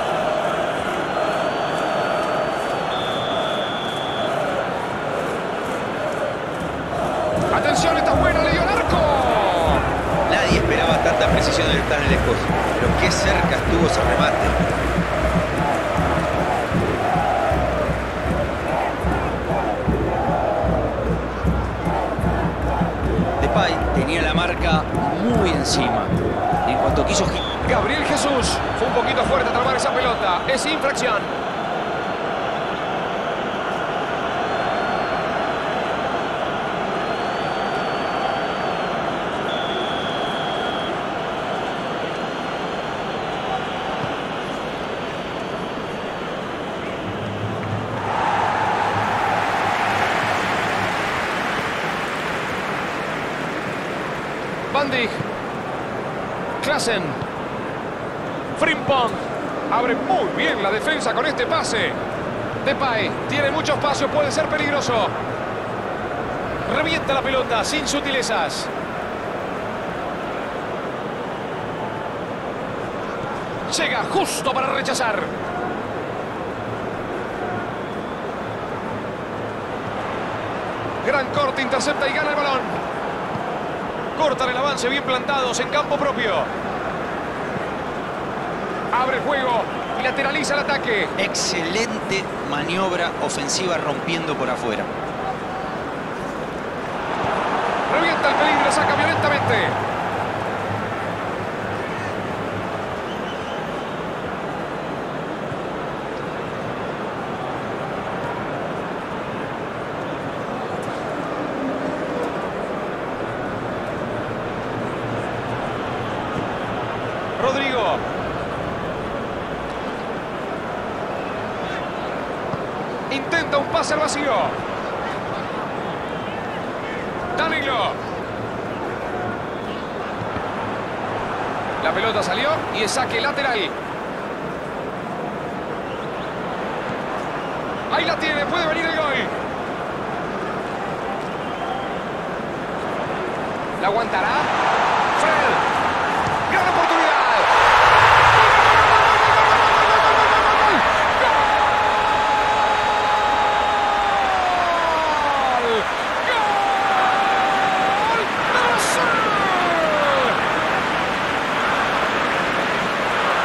¡Atención! ¡Está buena! ¡Le dio el arco! Nadie esperaba tanta precisión del tan lejos, pero qué cerca estuvo ese remate. Depay tenía la marca muy encima. En cuanto quiso... Gabriel Jesús fue un poquito fuerte a tomar esa pelota. Es infracción. Van Dijk. Klaassen. Frimpong. Abre muy bien la defensa con este pase. Depay tiene mucho espacio, puede ser peligroso. Revienta la pelota sin sutilezas. Llega justo para rechazar. Gran corte, intercepta y gana el balón. Cortan el avance, bien plantados en campo propio. Abre el juego y lateraliza el ataque. Excelente maniobra ofensiva rompiendo por afuera. Revienta el peligro, la saca violentamente. Rodrigo. Intenta un pase al vacío. Danilo. La pelota salió y es saque lateral. Ahí la tiene, puede venir el gol. ¿La aguantará? Fred. Gran oportunidad.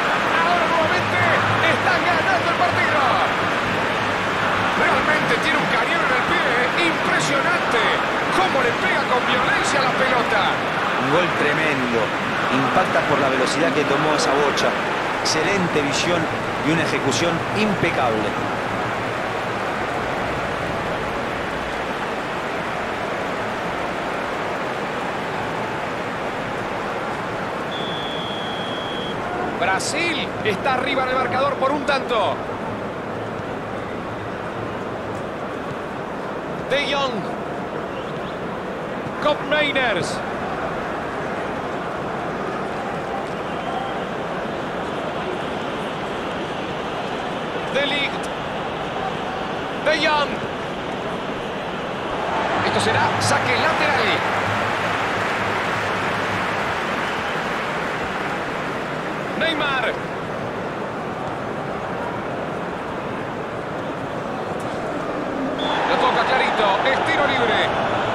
Tiene un Un gol tremendo. Impacta por la velocidad que tomó esa bocha. Excelente visión y una ejecución impecable. Brasil está arriba en el marcador por un tanto. De Jong. Koopmeiners. De Ligt. De Jong. Esto será saque lateral. Neymar. Lo toca clarito. Es tiro libre.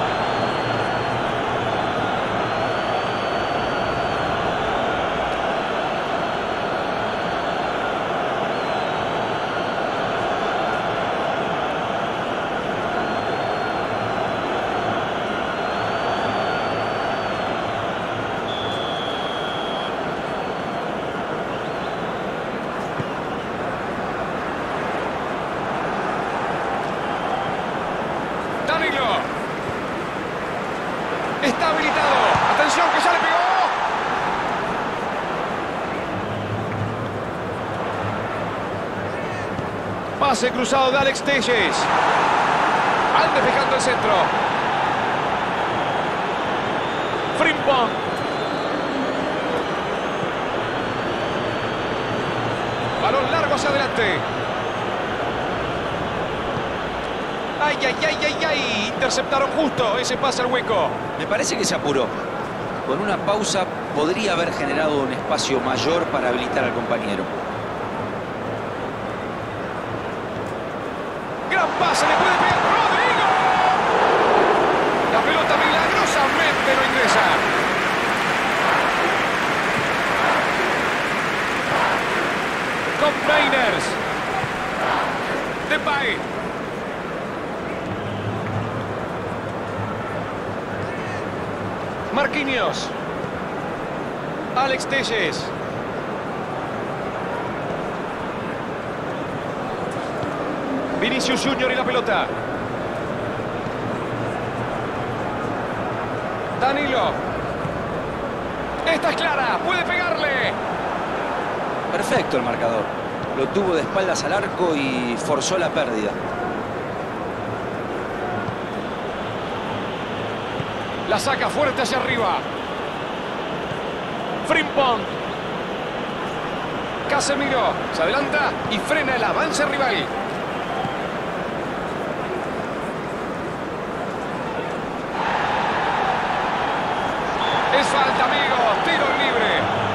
Está habilitado. Atención que ya le pegó. Pase cruzado de Alex Telles. Al despejando el centro. Frimpong. Balón largo hacia adelante. ¡Ay, ay, ay, ay, ay! Interceptaron justo ese pase al hueco. Me parece que se apuró. Con una pausa podría haber generado un espacio mayor para habilitar al compañero. ¡Gran pase! ¡Le puede pegar Rodrigo! La pelota milagrosamente no ingresa. Koopmeiners. Depay. Marquinhos. Alex Telles. Vinicius Junior y la pelota. Danilo. Esta es clara. Puede pegarle. Perfecto el marcador. Lo tuvo de espaldas al arco y forzó la pérdida. La saca fuerte hacia arriba. Frimpong. Casemiro. Se adelanta y frena el avance rival. Es falta, amigos. Tiro libre.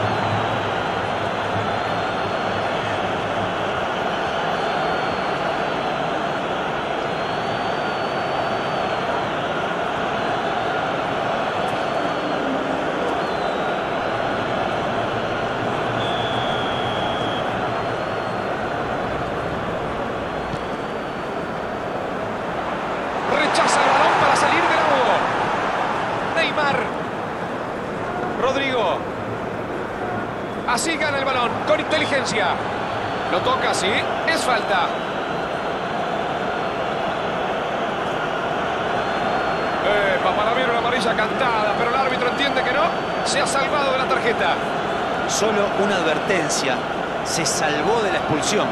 Rechaza el balón para salir del agua. Neymar. Rodrigo. Así gana el balón, con inteligencia. Lo toca así, es falta. Eh, para mí era una amarilla cantada, pero el árbitro entiende que no. Se ha salvado de la tarjeta. Solo una advertencia. Se salvó de la expulsión.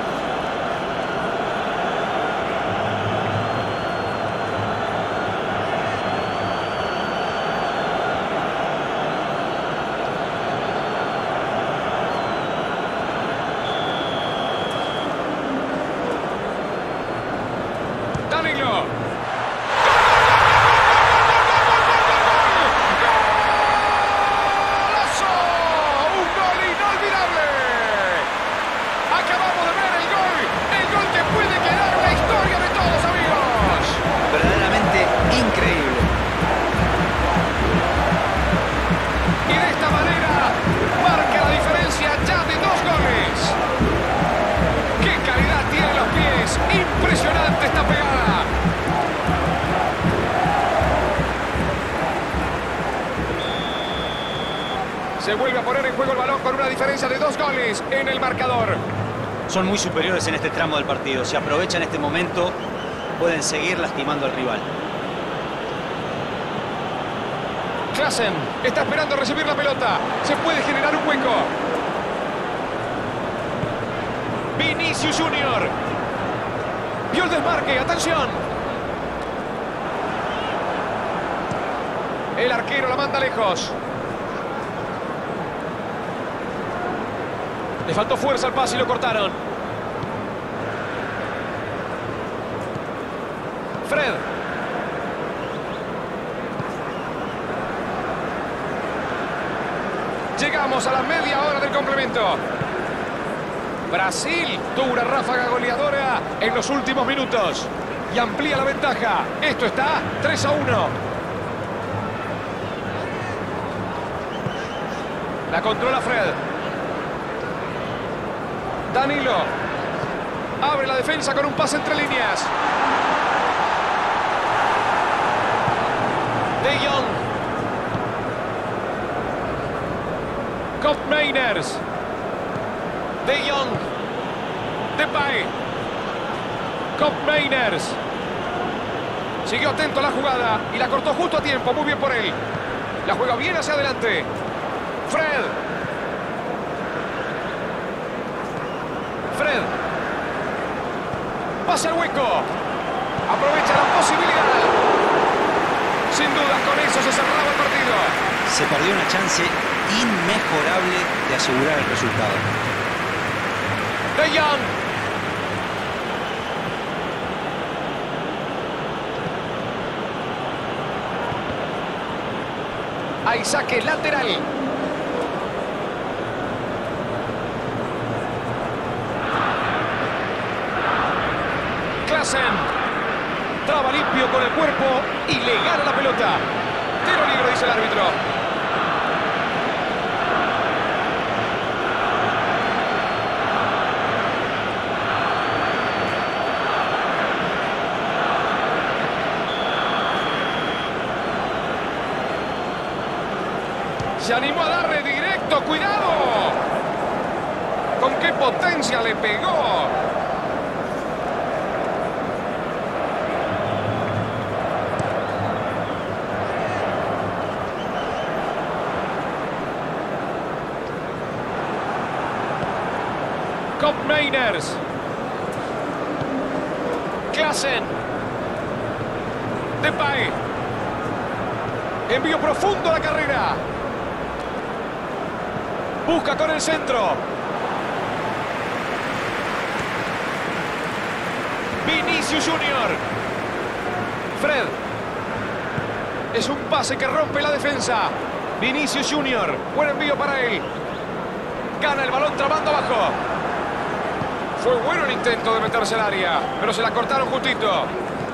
Danilo. ¡Golazo! ¡Un gol inolvidable! Acabamos de ver el gol Se vuelve a poner en juego el balón con una diferencia de dos goles en el marcador. Son muy superiores en este tramo del partido. Si aprovechan este momento, pueden seguir lastimando al rival. Klaassen está esperando recibir la pelota. Se puede generar un hueco. Vinicius Junior. Vio el desmarque. Atención. El arquero la manda lejos. Le faltó fuerza al pase y lo cortaron. Fred. Llegamos a la media hora del complemento. Brasil tuvo una ráfaga goleadora en los últimos minutos y amplía la ventaja. Esto está tres a uno. La controla Fred. Danilo. Abre la defensa con un pase entre líneas. De Jong. Koopmeiners. De Jong. Depay. Koopmeiners. Siguió atento a la jugada y la cortó justo a tiempo. Muy bien por él. La juega bien hacia adelante. Fred. Fred. Pasa el hueco. Aprovecha la posibilidad. Sin duda con eso se cerraba el partido. Se perdió una chance inmejorable de asegurar el resultado. De Jong. Hay saque lateral. Klaassen. Traba limpio con el cuerpo y le gana la pelota. Tiro libre, dice el árbitro. Se animó a darle directo. ¡Cuidado! ¿Con qué potencia le pegó? Koopmeiners. Klaassen. Depay. Envío profundo a la carrera. Busca con el centro. Vinicius Junior. Fred. Es un pase que rompe la defensa. Vinicius Junior. Buen envío para él. Gana el balón trabando abajo. Fue bueno el intento de meterse al área, pero se la cortaron justito.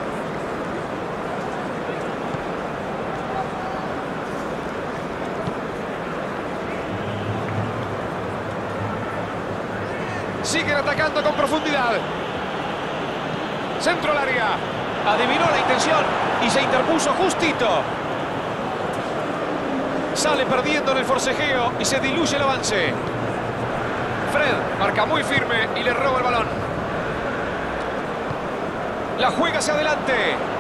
Siguen atacando con profundidad. Centro al área. Adivinó la intención y se interpuso justito. Sale perdiendo en el forcejeo y se diluye el avance. Fred marca muy firme y le roba el balón. La juega hacia adelante.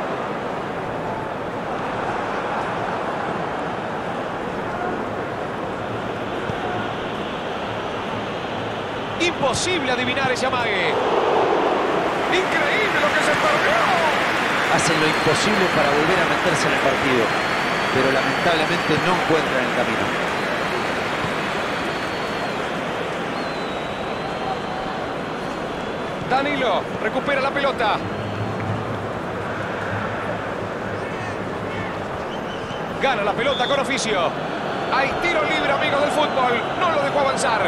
Imposible adivinar ese amague. Increíble lo que se perdió. Hacen lo imposible para volver a meterse en el partido, pero lamentablemente no encuentran el camino. Danilo recupera la pelota. Gana la pelota con oficio. Hay tiro libre, amigos del fútbol. No lo dejó avanzar.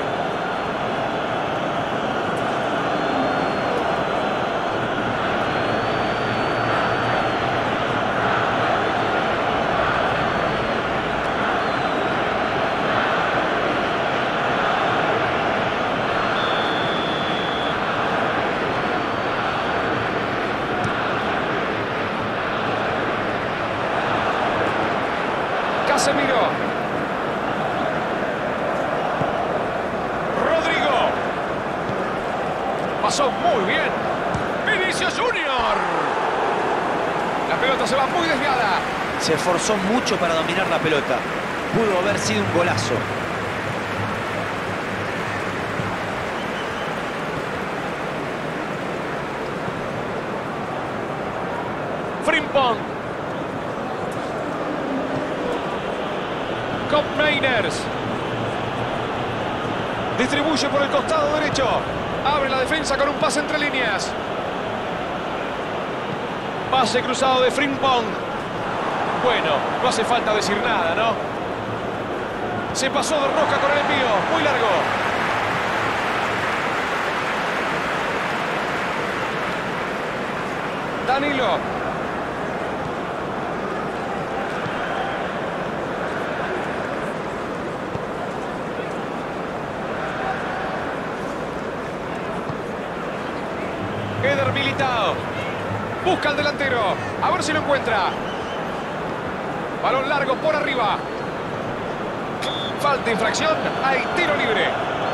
Casemiro. pasó muy bien. Vinicius Junior. La pelota se va muy desviada. Se esforzó mucho para dominar la pelota. Pudo haber sido un golazo. Frimpong. Koopmeiners. Distribuye por el costado derecho. Abre la defensa con un pase entre líneas. Pase cruzado de Frimpong. Bueno, no hace falta decir nada, ¿no? Se pasó de rosca con el envío. Muy largo. Danilo. Eder Militao. Busca al delantero. A ver si lo encuentra. Balón largo por arriba. Falta infracción. Hay tiro libre.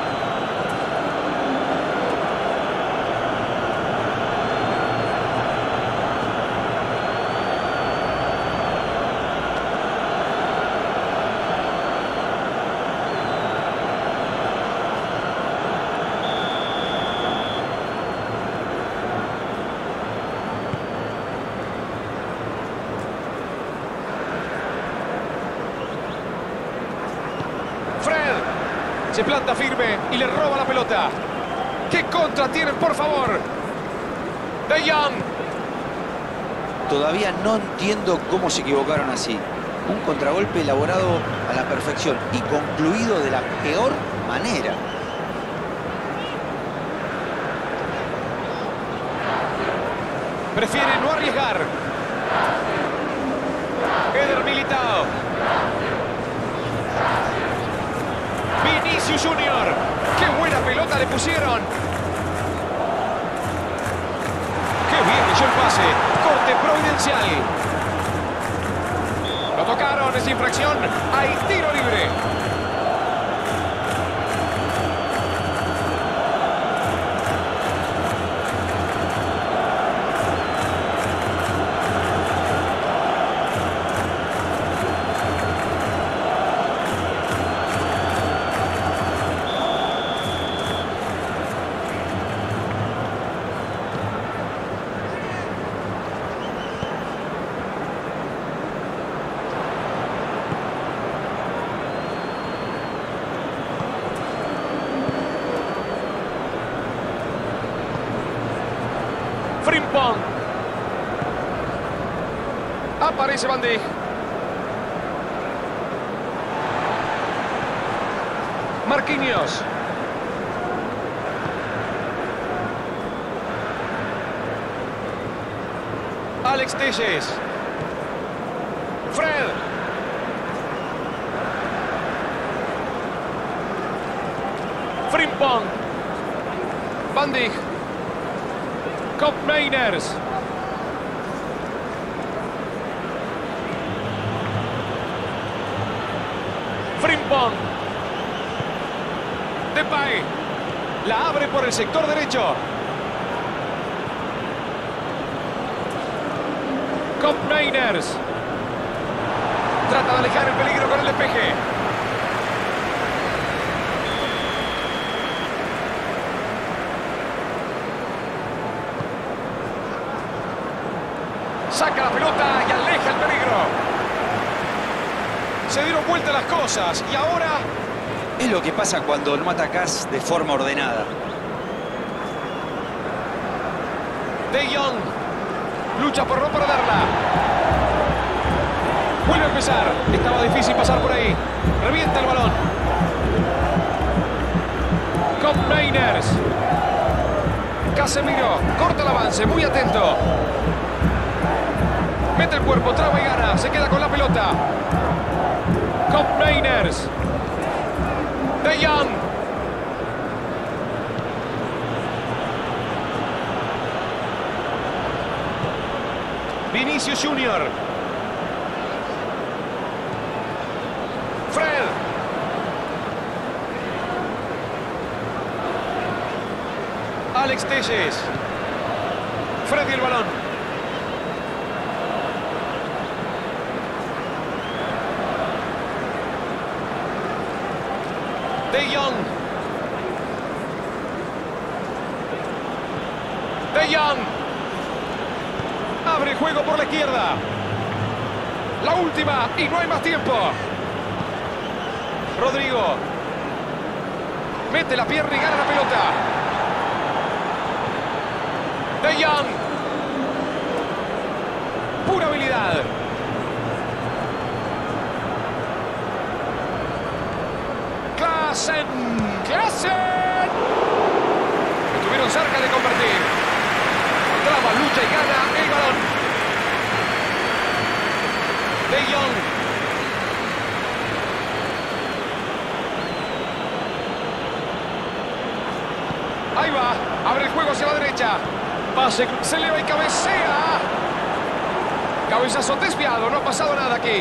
Se planta firme y le roba la pelota. ¿Qué contra tienen, por favor? De Jong. Todavía no entiendo cómo se equivocaron así. Un contragolpe elaborado a la perfección y concluido de la peor manera. Prefiere no arriesgar. Eder Militao. Vinicius Junior. ¡Qué buena pelota le pusieron! ¡Qué bien hizo el pase! Corte providencial. Lo tocaron, es infracción. Hay tiro libre. Frimpong. Aparece Van Dijk. Marquinhos. Alex Telles. Fred. Frimpong. Van Dijk. Koopmeiners. Frimpong. Depay. La abre por el sector derecho. Koopmeiners. Trata de alejar el peligro con el despeje. Saca la pelota y aleja el peligro. Se dieron vuelta las cosas y ahora... Es lo que pasa cuando no atacás de forma ordenada. De Jong. Lucha por no perderla. Vuelve a empezar. Estaba difícil pasar por ahí. Revienta el balón. Koopmeiners. Casemiro. Corta el avance. Muy atento. Mete el cuerpo, traba y gana. Se queda con la pelota. Koopmeiners. De Jong. Vinicius Junior. Fred. Alex Telles. Freddy el balón. De Jong. De Jong. Abre el juego por la izquierda. La última y no hay más tiempo. Rodrigo. Mete la pierna y gana la pelota. De Jong. Pura habilidad. Klaassen. Klaassen. Estuvieron cerca de convertir. Traba, lucha y gana el balón. De Jong. Ahí va. Abre el juego hacia la derecha. Pase, se eleva y cabecea. Cabezazo desviado. No ha pasado nada aquí.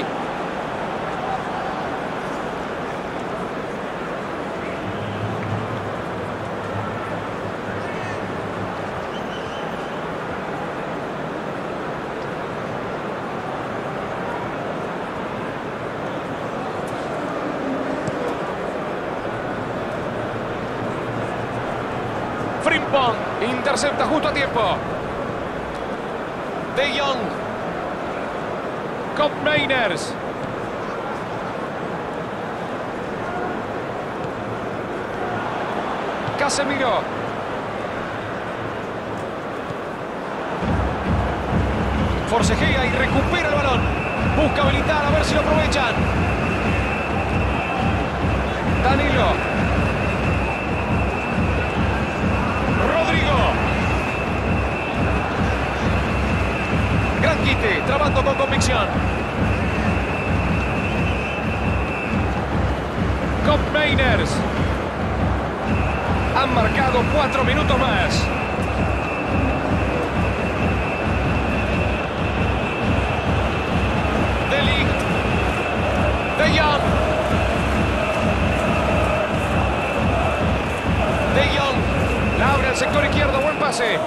Frimpong intercepta justo a tiempo. De Jong. Koopmeiners. Casemiro. Forcejea y recupera el balón. Busca habilitar a ver si lo aprovechan. Danilo. Gran quite, trabando con convicción. Koopmeiners. Han marcado cuatro minutos más. De Ligt. De Jong. De Jong. La abre al sector izquierdo, buen pase.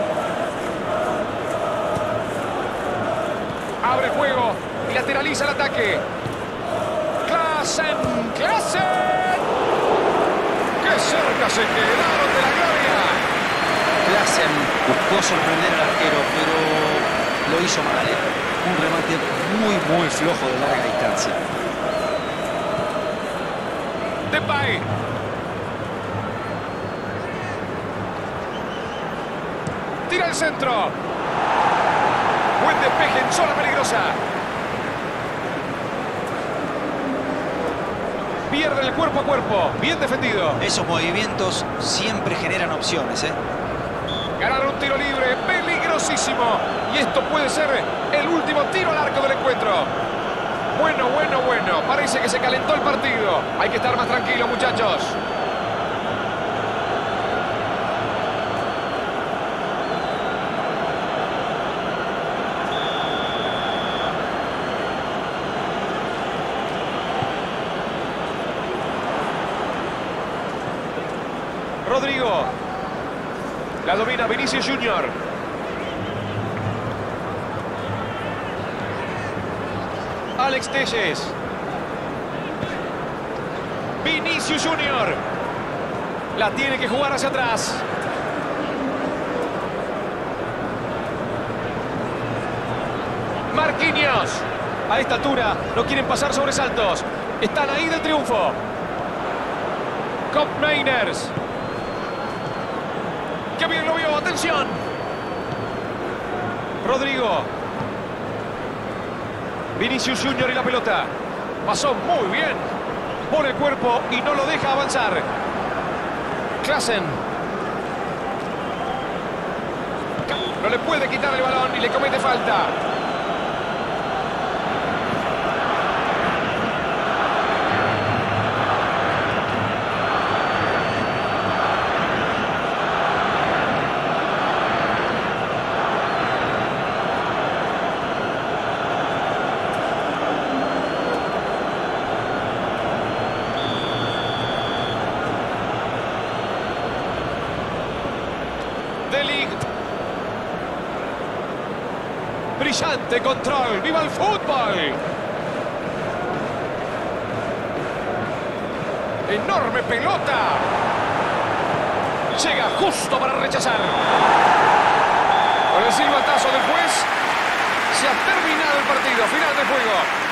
Abre el juego y lateraliza el ataque. Klaassen, Klaassen. ¡Qué cerca se quedaron de la gloria! Klaassen buscó sorprender al arquero, pero lo hizo mal, ¿eh? Un remate muy, muy flojo de larga distancia. Depay. Tira el centro. Buen despeje en zona peligrosa. Pierde el cuerpo a cuerpo. Bien defendido. Esos movimientos siempre generan opciones, ¿eh? Ganaron un tiro libre peligrosísimo. Y esto puede ser el último tiro al arco del encuentro. Bueno, bueno, bueno. Parece que se calentó el partido. Hay que estar más tranquilos, muchachos. Rodrigo. La domina Vinicius Junior. Alex Telles. Vinicius Junior. La tiene que jugar hacia atrás. Marquinhos. A esta altura no quieren pasar sobresaltos. Están ahí del triunfo. Koopmeiners. ¡Qué bien lo vio! ¡Atención! Rodrigo. Vinicius Junior y la pelota. Pasó muy bien. Pone el cuerpo y no lo deja avanzar. Klaassen. No le puede quitar el balón y le comete falta. De Brillante control. ¡Viva el fútbol! Enorme pelota. Llega justo para rechazar. Con el silbatazo del juez se ha terminado el partido. Final del juego.